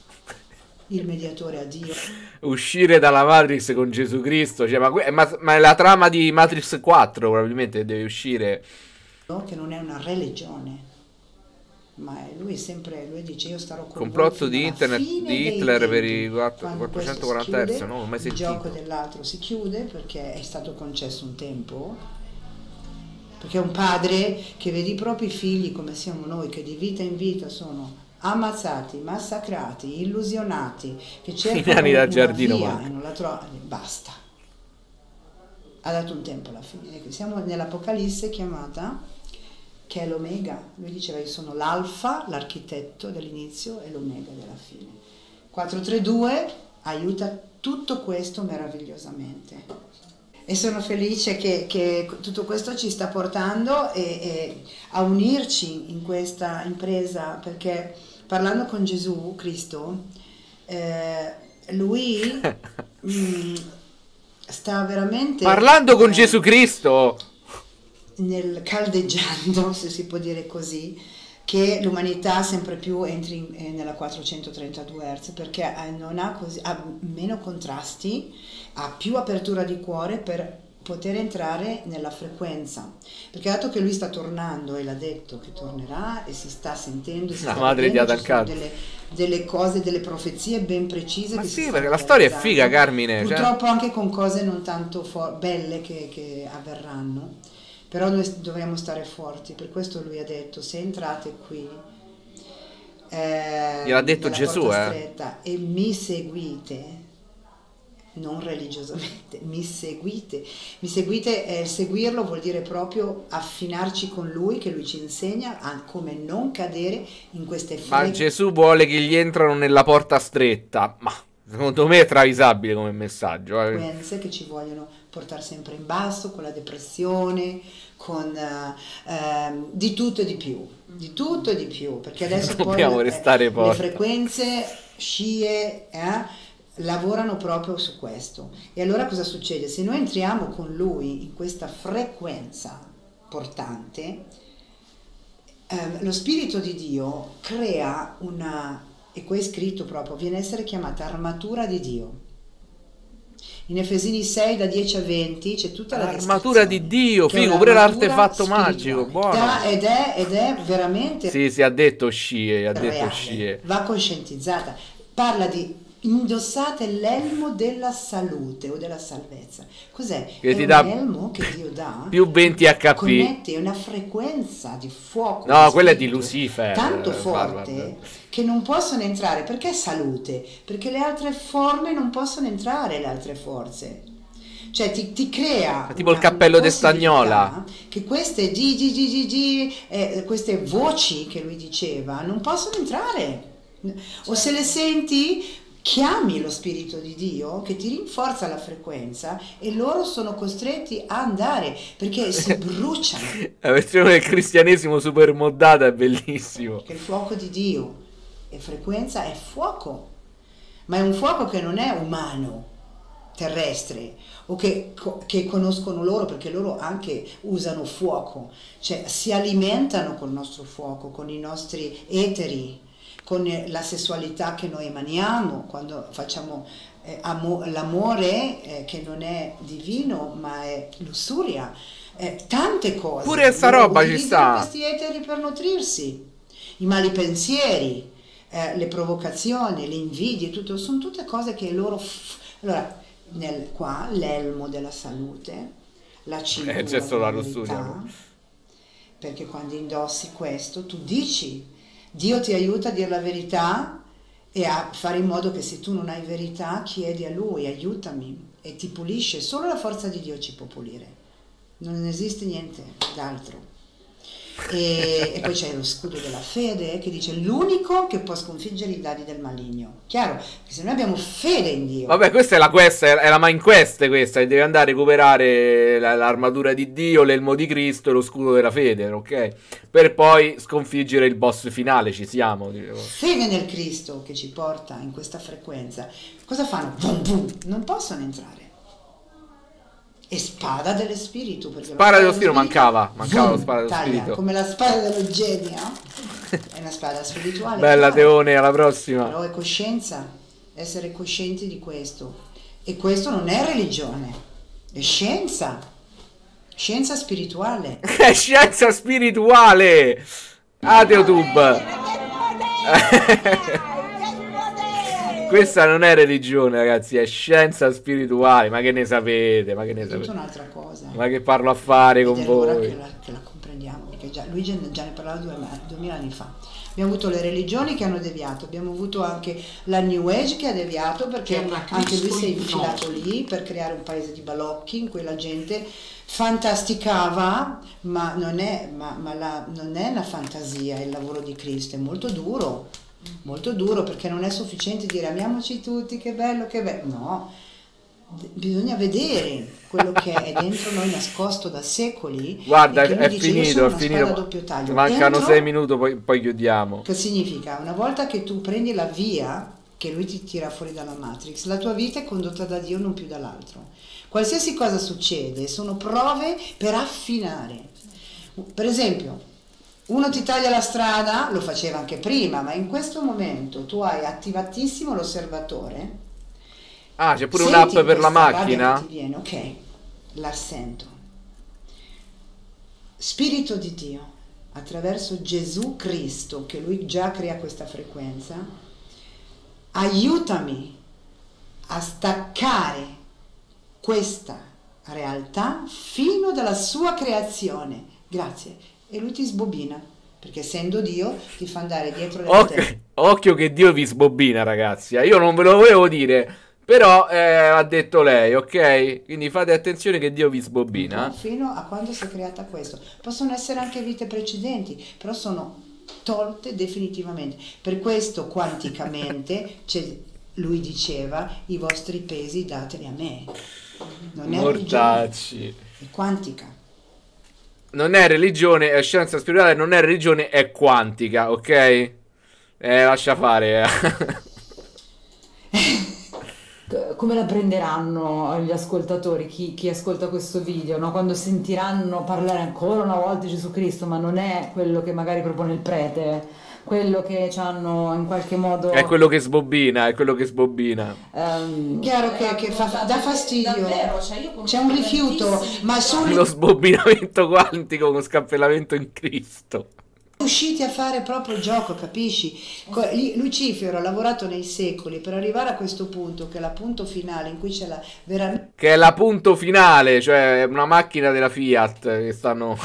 il mediatore a Dio. Uscire dalla Matrix con Gesù Cristo, cioè, ma, que- ma- ma è la trama di Matrix quattro, probabilmente deve uscire. No? Che non è una religione, ma è- lui è sempre, lui dice io starò con voi Complotto fino di alla internet fine di dei Hitler per tempi. i quattro- Quando questo si quattrocentoquaranta hertz, chiude, no? Non ho mai il sentito. gioco dell'altro si chiude perché è stato concesso un tempo, perché un padre che vede i propri figli come siamo noi, che di vita in vita sono ammazzati, massacrati, illusionati, che cercano nani da una giardino via manca. e non la trovano, basta. Ha dato un tempo alla fine. Ecco, siamo nell'Apocalisse chiamata, che è l'Omega. Lui diceva io sono l'Alfa, l'architetto dell'inizio, e l'Omega della fine. quattrocentotrentadue aiuta tutto questo meravigliosamente. E sono felice che, che tutto questo ci sta portando e, e a unirci in questa impresa, perché parlando con Gesù Cristo, eh, lui mh, sta veramente Parlando con eh, Gesù Cristo. nel caldeggiando, se si può dire così, che l'umanità sempre più entri in- eh, nella quattrocentotrentadue hertz, perché eh, non ha, così, ha meno contrasti, ha più apertura di cuore per poter entrare nella frequenza, perché dato che lui sta tornando e l'ha detto che tornerà e si sta sentendo, si La sta madre di vedendo, ci sono Adalcat. delle, delle cose, delle profezie ben precise Ma che sì, si perché stanno la storia è realizzando. figa, Carmine, cioè. Purtroppo anche con cose non tanto for- belle che, che avverranno, però noi dovremmo stare forti, per questo lui ha detto se entrate qui eh, Gliel'ha detto nella Gesù, porta eh. stretta e mi seguite, non religiosamente, mi seguite, mi seguite, eh, seguirlo vuol dire proprio affinarci con lui, che lui ci insegna a come non cadere in queste Ma freghe. Gesù vuole che gli entrano nella porta stretta. Ma secondo me è travisabile come messaggio. eh. frequenze che ci vogliono portare sempre in basso, con la depressione, con eh, ehm, di tutto e di più, di tutto e di più, perché adesso poi Dobbiamo le, restare le forti. frequenze scie eh, lavorano proprio su questo. E allora cosa succede? Se noi entriamo con lui in questa frequenza portante, ehm, lo Spirito di Dio crea una, e qui è scritto proprio, viene a essere chiamata armatura di Dio. In Efesini sei da dieci a venti c'è tutta la L'armatura di Dio, che è figo, pure un'armatura l'artefatto spirituale. magico, buono. Da- ed, è, ed è veramente Sì, sì, ha detto scie, ha detto reale, scie. va conscientizzata. Parla di indossate l'elmo della salute o della salvezza. Cos'è? Che è ti un dà elmo che Dio dà, più venti H P. connette una frequenza di fuoco, No, di quella è di spirito, Lucifer. tanto eh, forte Barbara. che non possono entrare. Perché salute? Perché le altre forme non possono entrare, le altre forze. Cioè ti, ti crea È tipo il una- cappello una de Stagnola. possibilità che queste G, G, G, G, G, eh, queste voci che lui diceva non possono entrare. O se le senti, chiami lo Spirito di Dio che ti rinforza la frequenza e loro sono costretti a andare perché si bruciano. La versione del cristianesimo super moddata è bellissimo. Che il fuoco di Dio e frequenza è fuoco, ma è un fuoco che non è umano, terrestre, o che, che conoscono loro, perché loro anche usano fuoco, cioè si alimentano col nostro fuoco, con i nostri eteri, con la sessualità che noi emaniamo quando facciamo eh, amo- l'amore eh, che non è divino ma è lussuria, eh, tante cose. Pure sta Loro roba ci utilizzano sta. questi eteri per nutrirsi, i mali pensieri, eh, le provocazioni, le invidie, tutto, sono tutte cose che loro... F- allora, nel, qua l'elmo della salute, la cintura Eh, c'è solo la della lussuria, verità, no? perché quando indossi questo tu dici, Dio ti aiuta a dire la verità e a fare in modo che se tu non hai verità chiedi a Lui, aiutami, e ti pulisce. Solo la forza di Dio ci può pulire, non esiste niente d'altro. E, e poi c'è lo scudo della fede che dice l'unico che può sconfiggere i dadi del maligno. Chiaro che se noi abbiamo fede in Dio, Vabbè, questa è la quest, è la main quest questa, e devi andare a recuperare la- l'armatura di Dio, l'elmo di Cristo e lo scudo della fede, ok? Per poi sconfiggere il boss finale, ci siamo. dicevo. fede nel Cristo che ci porta in questa frequenza, cosa fanno? Vum, vum, non possono entrare. E spada dello spirito, perché la Spara dello spirito spirito mancava, mancava vum, lo spara dello taglia, spirito. come la spada dello genio, è una spada spirituale. Bella chiaro. Teone, alla prossima. Però è coscienza, essere coscienti di questo. E questo non è religione, è scienza, scienza spirituale. È scienza spirituale. Ateotube. Questa non è religione, ragazzi, è scienza spirituale. Ma che ne sapete? Ma che ne È tutta sapete? un'altra cosa. Ma che parlo a fare Ed con è l'ora voi? che la, che la comprendiamo, perché già, lui già, già ne parlava due, duemila anni fa. Abbiamo avuto le religioni che hanno deviato, abbiamo avuto anche la New Age che ha deviato, perché Che è una anche lui si è Cristo infilato lì per creare un paese di balocchi in cui la gente fantasticava, ma non è, ma, ma la, non è una fantasia il lavoro di Cristo, è molto duro, molto duro, perché non è sufficiente dire amiamoci tutti, che bello, che bello, no. D- bisogna vedere quello che è dentro noi nascosto da secoli. Guarda, e che lui è dice, io finito, sono è una spada a finito. doppio taglio. Mancano Entro- sei minuti, poi, poi chiudiamo. che significa? Una volta che tu prendi la via che lui ti tira fuori dalla Matrix, la tua vita è condotta da Dio, non più dall'altro. Qualsiasi cosa succede sono prove per affinare. Per esempio, uno ti taglia la strada, lo faceva anche prima, ma in questo momento tu hai attivatissimo l'osservatore. Ah, c'è pure Senti un'app per la questa rabbia macchina? che ti viene, ok, la sento. Spirito di Dio, attraverso Gesù Cristo, che lui già crea questa frequenza, aiutami a staccare questa realtà fino dalla sua creazione. Grazie. E lui ti sbobina, perché essendo Dio ti fa andare dietro le Occhio, teste. occhio che Dio vi sbobina, ragazzi. eh. Io non ve lo volevo dire, però eh, ha detto lei, ok? Quindi fate attenzione che Dio vi sbobina. Fino a quando si è creata questo. Possono essere anche vite precedenti, però sono tolte definitivamente. Per questo quanticamente c'è- lui diceva i vostri pesi dateli a me. Non è Mortacci. religione, è quantica. Non è religione, è scienza spirituale, non è religione, è quantica, ok? Eh, lascia fare. C- Come la prenderanno gli ascoltatori, chi, chi ascolta questo video, no? Quando sentiranno parlare ancora una volta di Gesù Cristo, ma non è quello che magari propone il prete, quello che ci hanno in qualche modo... È quello che sbobbina, è quello che sbobbina. ehm, Chiaro che, che fa, dà fastidio, Davvero, cioè io conosco c'è un rifiuto, ma sono Lo sbobbinamento quantico con scappellamento in Cristo. riusciti a fare proprio il gioco, capisci? Co- lì Lucifero ha lavorato nei secoli per arrivare a questo punto, che è l'appunto finale in cui c'è la veramente Che è la punto finale, cioè una macchina della Fiat che stanno...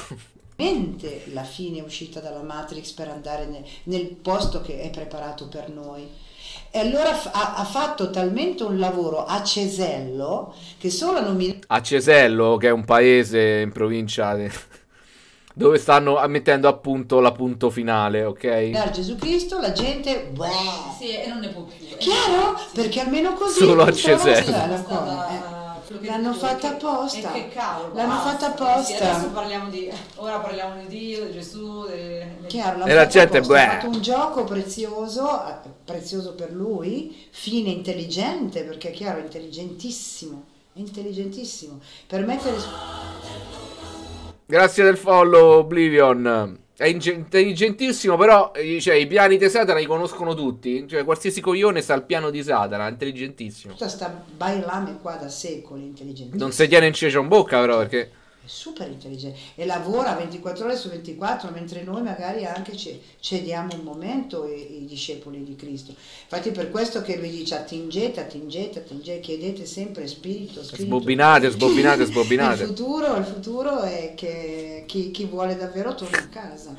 la fine uscita dalla Matrix per andare nel, nel posto che è preparato per noi. E allora f- ha, ha fatto talmente un lavoro a Cesello che solo a nominare A Cesello, che è un paese in provincia de- dove stanno mettendo appunto la punto finale, ok? Gesù Cristo la gente beh, Sì, e non ne può più. chiaro? Perché almeno così Solo a non sarà Cesello. stata cosa, eh. L'hanno fatta apposta. E che cavolo, L'hanno basta. fatta apposta. Sì, adesso parliamo di... Ora parliamo di Dio, di Gesù, di... Chiaro, l'hanno E la fatto gente, apposta, ha beh. fatto un gioco prezioso, eh, prezioso per lui, fine intelligente, perché è chiaro, è intelligentissimo, è intelligentissimo. Per mettere su... Grazie del follow, Oblivion. È inge- intelligentissimo, però eh, cioè, i piani di Satana li conoscono tutti. Cioè, qualsiasi coglione sta al piano di Satana, è intelligentissimo. Tutta sta bailame qua da secoli, intelligentissimo. Non si tiene in cecio in bocca, però, perché... È super intelligente e lavora ventiquattro ore su ventiquattro, mentre noi magari anche ci cediamo un momento i, i discepoli di Cristo. Infatti per questo che lui dice attingete, attingete, attingete, chiedete sempre spirito, spirito. Sbobbinate, sbobbinate, sbobbinate. Il futuro, il futuro è che chi, chi vuole davvero torna a casa.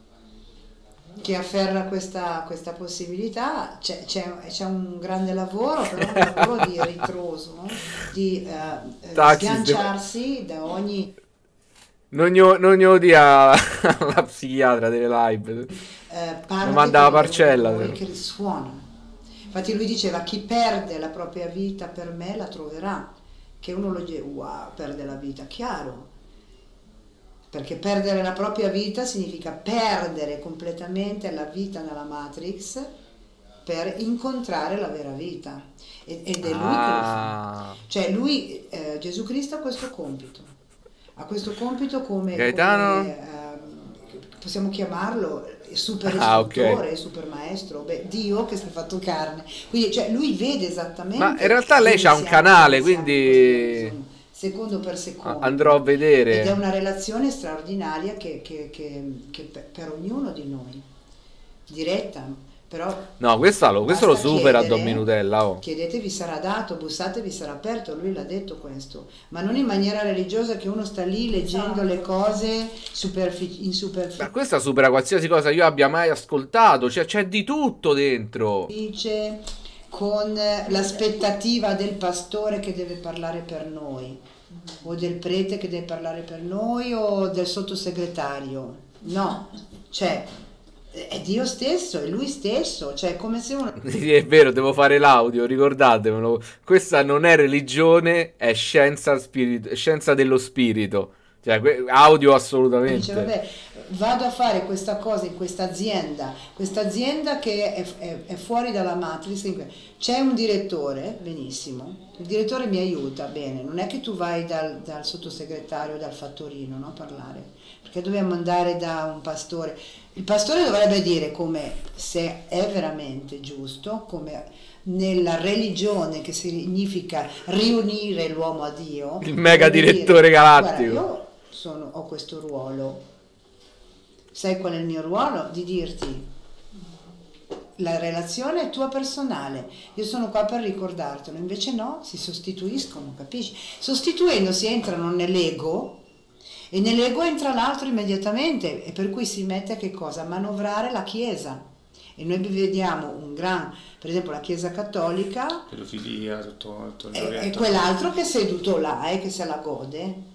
Chi afferra questa, questa possibilità, c'è, c'è, c'è un grande lavoro, però un lavoro di ritroso, no? Di eh, Taxi, sganciarsi da ogni... Non gli non gli odia la psichiatra delle live. eh, parte Mi manda la con parcella. voi che risuonano. Infatti lui diceva chi perde la propria vita per me la troverà, che uno lo dice wow, perde la vita, chiaro. Perché perdere la propria vita significa perdere completamente la vita nella Matrix per incontrare la vera vita. Ed ed è lui Ah. che lo fa. Cioè lui, eh, Gesù Cristo ha questo compito. Ha questo compito come, Gaetano? come, eh, possiamo chiamarlo super Ah, ok. istruttore, super maestro, beh, Dio che si è fatto carne. Quindi cioè, lui vede esattamente... Ma in realtà lei dove c'ha un siamo, canale, dove siamo, quindi secondo per secondo. andrò a Ed è vedere. una relazione straordinaria che, che- che- che per, per ognuno di noi, diretta, però No, questo lo, questo lo basta supera chiedere, Don Minutella. Oh. chiedete vi sarà dato, bussate vi sarà aperto, lui l'ha detto questo, ma non in maniera religiosa che uno sta lì leggendo le cose superfi- in superficie. Ma questa supera qualsiasi cosa io abbia mai ascoltato. Cioè, c'è di tutto dentro. Con l'aspettativa del pastore che deve parlare per noi, o del prete che deve parlare per noi, o del sottosegretario. No, cioè è Dio stesso, è lui stesso, cioè è come se uno... Sì, è vero, devo fare l'audio, ricordatemelo. Questa non è religione, è scienza, spirito, scienza dello spirito. Cioè, que- audio assolutamente. Dice, vabbè, vado a fare questa cosa in questa azienda, questa azienda che è, è- è fuori dalla matrix, c'è un direttore, benissimo, il direttore mi aiuta, bene, non è che tu vai dal, dal sottosegretario, dal fattorino, no, a parlare, perché dobbiamo andare da un pastore. Il pastore dovrebbe dire come, se è veramente giusto, come nella religione che significa riunire l'uomo a Dio. Il mega deve direttore dire, galattico. "Guarda, io sono- ho questo ruolo, sai qual è il mio ruolo? Di dirti la relazione è tua personale, io sono qua per ricordartelo, invece no, si sostituiscono, capisci? Sostituendosi entrano nell'ego e nell'ego entra l'altro immediatamente e per cui si mette a che cosa? A manovrare la Chiesa. E noi vediamo un gran, per esempio la Chiesa Cattolica, Pedofilia, tutto, tutto il e, e orientamento. quell'altro che è seduto là e che se la gode.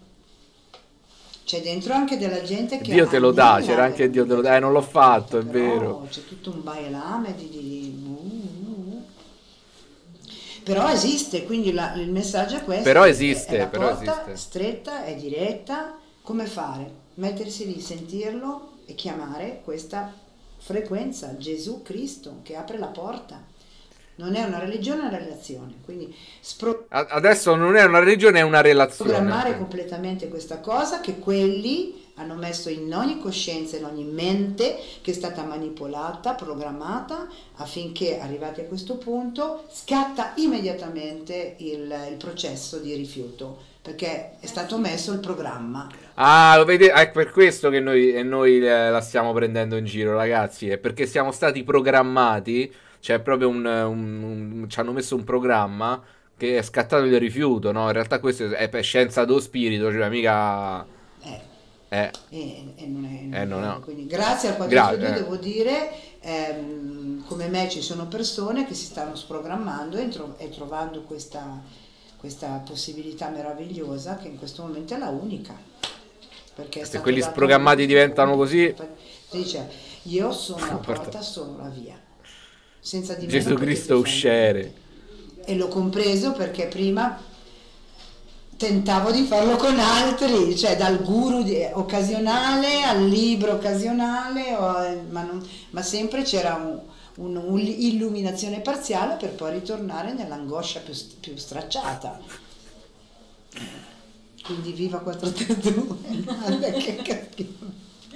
C'è dentro anche della gente che Dio te lo dà, anela c'era anche Dio te lo dà. Eh, non l'ho fatto, è però vero. c'è tutto un bailame di, di- di- uh, uh, uh. Però esiste, quindi la, il messaggio è questo. Però esiste, è la però porta esiste. stretta, è diretta. Come fare? Mettersi lì, sentirlo e chiamare questa frequenza, Gesù Cristo, che apre la porta. Non è una religione, è una relazione. Quindi spro- Adesso non è una religione, è una relazione. programmare completamente questa cosa che quelli hanno messo in ogni coscienza, in ogni mente che è stata manipolata, programmata, affinché arrivati a questo punto scatta immediatamente il, il processo di rifiuto, perché è stato messo il programma. Ah, lo vedete? È per questo che noi, e noi eh, la stiamo prendendo in giro, ragazzi. È perché siamo stati programmati, cioè proprio un, un, un ci hanno messo un programma che è scattato il rifiuto, no? In realtà questo è per scienza dello spirito, cioè mica... Eh. Eh. E, e non è, non Eh, non è- è- quindi grazie al Gra- quattrocentotrentadue eh. devo dire, ehm, come me ci sono persone che si stanno sprogrammando e, tro- e trovando questa, questa possibilità meravigliosa che in questo momento è la unica. Perché è Se stato quelli dato sprogrammati un- diventano così, Si dice, io sono la Porta- porta, sono la via. Senza di me Gesù non potete Cristo uscere. e l'ho compreso perché prima tentavo di farlo con altri, cioè dal guru di- occasionale al libro occasionale, o- ma, non- ma sempre c'era un- un- un'illuminazione parziale per poi ritornare nell'angoscia più, più stracciata. Quindi viva quattrocentotrentadue, guarda che capito.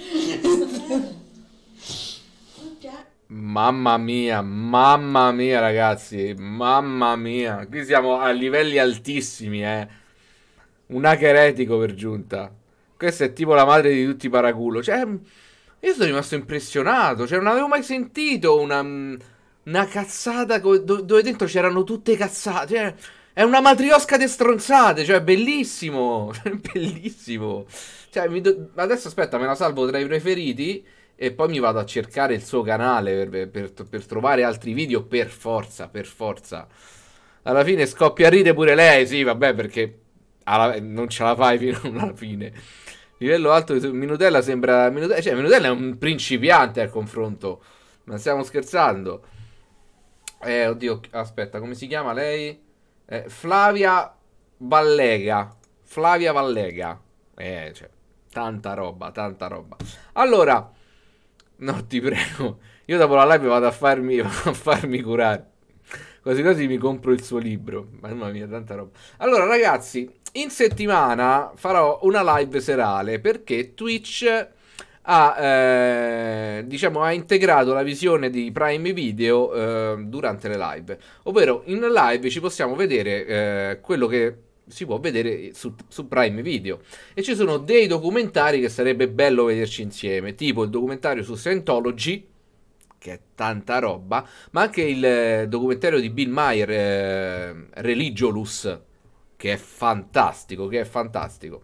Mamma mia, mamma mia, ragazzi, mamma mia. Qui siamo a livelli altissimi, eh. Un hacker etico per giunta. Questa è tipo la madre di tutti i paraculo. Cioè, io sono rimasto impressionato. Cioè, non avevo mai sentito una, una cazzata co- do- dove dentro c'erano tutte cazzate. Cioè, è una matriosca di stronzate. Cioè, bellissimo. Bellissimo. Cioè, mi do- adesso aspetta, me la salvo tra i preferiti. E poi mi vado a cercare il suo canale per, per- per trovare altri video. Per forza, per forza. Alla fine scoppia a ridere pure lei. Sì, vabbè, perché alla- non ce la fai fino alla fine. Livello alto di Minutella sembra Minutella, cioè Minutella è un principiante al confronto. Ma stiamo scherzando? Eh, oddio, aspetta, come si chiama lei? Eh, Flavia Vallega. Flavia Vallega. Eh, cioè, tanta roba, tanta roba. Allora, no, ti prego. Io dopo la live vado a farmi, vado a farmi curare. Quasi quasi mi compro il suo libro. Mamma mia, tanta roba. Allora, ragazzi, in settimana farò una live serale perché Twitch ha, eh, diciamo, ha integrato la visione di Prime Video eh, durante le live. Ovvero, in live ci possiamo vedere eh, quello che si può vedere su, su Prime Video. E ci sono dei documentari che sarebbe bello vederci insieme, tipo il documentario su Scientology, che è tanta roba, ma anche il eh, documentario di Bill Maher, eh, Religiolus, che è fantastico, che è fantastico.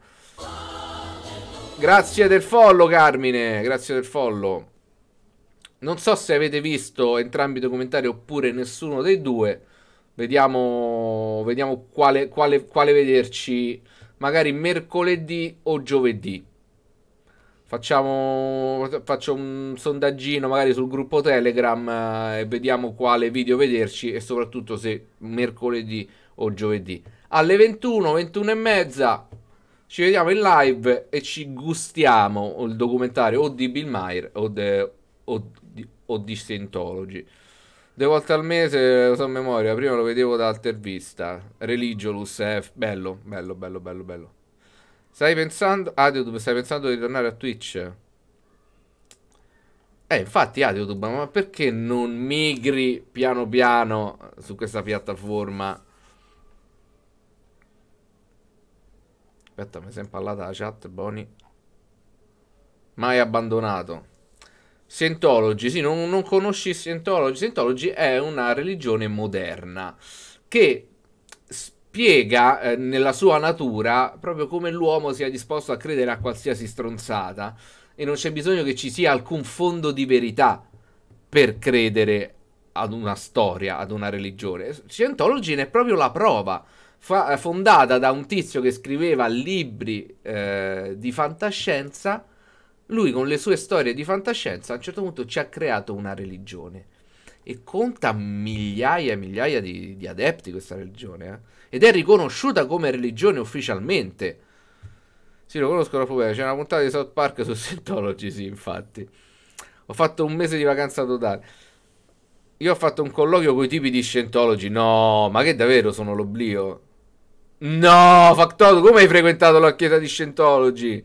Grazie del follow, Carmine, grazie del follow. Non so se avete visto entrambi i documentari oppure nessuno dei due. Vediamo, vediamo quale, quale, quale vederci, magari mercoledì o giovedì. Facciamo, faccio un sondaggino magari sul gruppo Telegram eh, e vediamo quale video vederci e soprattutto se mercoledì o giovedì. Alle ventuno, ventuno e mezza ci vediamo in live e ci gustiamo il documentario o di Bill Maher o, de, o, di, o di Scientology. Due volte al mese, lo so a memoria, prima lo vedevo da Altervista. Religiolus, è bello, bello, bello, bello, bello. Stai pensando... Ah, YouTube, stai pensando di tornare a Twitch? Eh, infatti, ah, YouTube, ma perché non migri piano piano su questa piattaforma? Aspetta, mi è sempre parlata la chat, Boni. Mai abbandonato. Scientology, sì, non, non conosci Scientology? Scientology è una religione moderna che spiega eh, nella sua natura proprio come l'uomo sia disposto a credere a qualsiasi stronzata e non c'è bisogno che ci sia alcun fondo di verità per credere ad una storia, ad una religione. Scientology ne è proprio la prova, Fa, fondata da un tizio che scriveva libri eh, di fantascienza. Lui con le sue storie di fantascienza a un certo punto ci ha creato una religione e conta migliaia e migliaia di, di adepti questa religione, eh? Ed è riconosciuta come religione ufficialmente. Sì, lo conosco troppo bene. C'è una puntata di South Park su Scientology, sì, infatti. Ho fatto un mese di vacanza totale. Io ho fatto un colloquio con i tipi di Scientology. No, ma che davvero sono l'oblio? No, Factodo, come hai frequentato la chiesa di Scientology?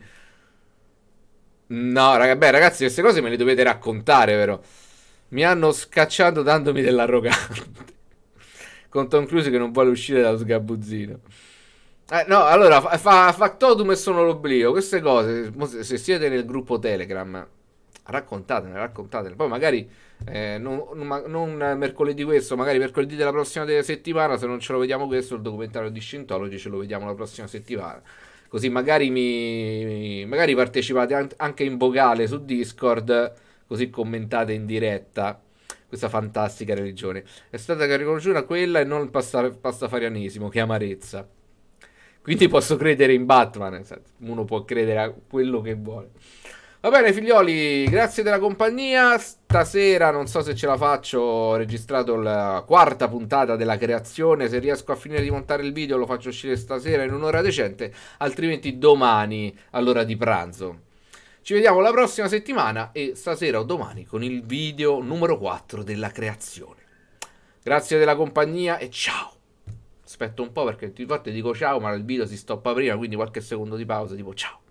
No, raga, beh, ragazzi, queste cose me le dovete raccontare, vero? Mi hanno scacciato dandomi dell'arrogante. Con Tom Cruise che non vuole uscire dallo sgabuzzino. Eh, no, allora, fa, fa Factotum e sono l'oblio. Queste cose, se siete nel gruppo Telegram, raccontatene, raccontatene. Poi magari, eh, non, non, non mercoledì questo, magari mercoledì della prossima settimana, se non ce lo vediamo questo, il documentario di Scientology ce lo vediamo la prossima settimana. Così magari mi magari partecipate anche in vocale su Discord, così commentate in diretta questa fantastica religione. È stata riconosciuta quella e non il pasta, pastafarianesimo, che amarezza. Quindi posso credere in Batman, uno può credere a quello che vuole. Va bene figlioli, grazie della compagnia. Stasera non so se ce la faccio, ho registrato la quarta puntata della creazione. Se riesco a finire di montare il video lo faccio uscire stasera in un'ora decente, altrimenti domani all'ora di pranzo. Ci vediamo la prossima settimana e stasera o domani con il video numero quattro della creazione. Grazie della compagnia e ciao. Aspetto un po' perché di volte dico ciao ma il video si stoppa prima, quindi qualche secondo di pausa tipo ciao.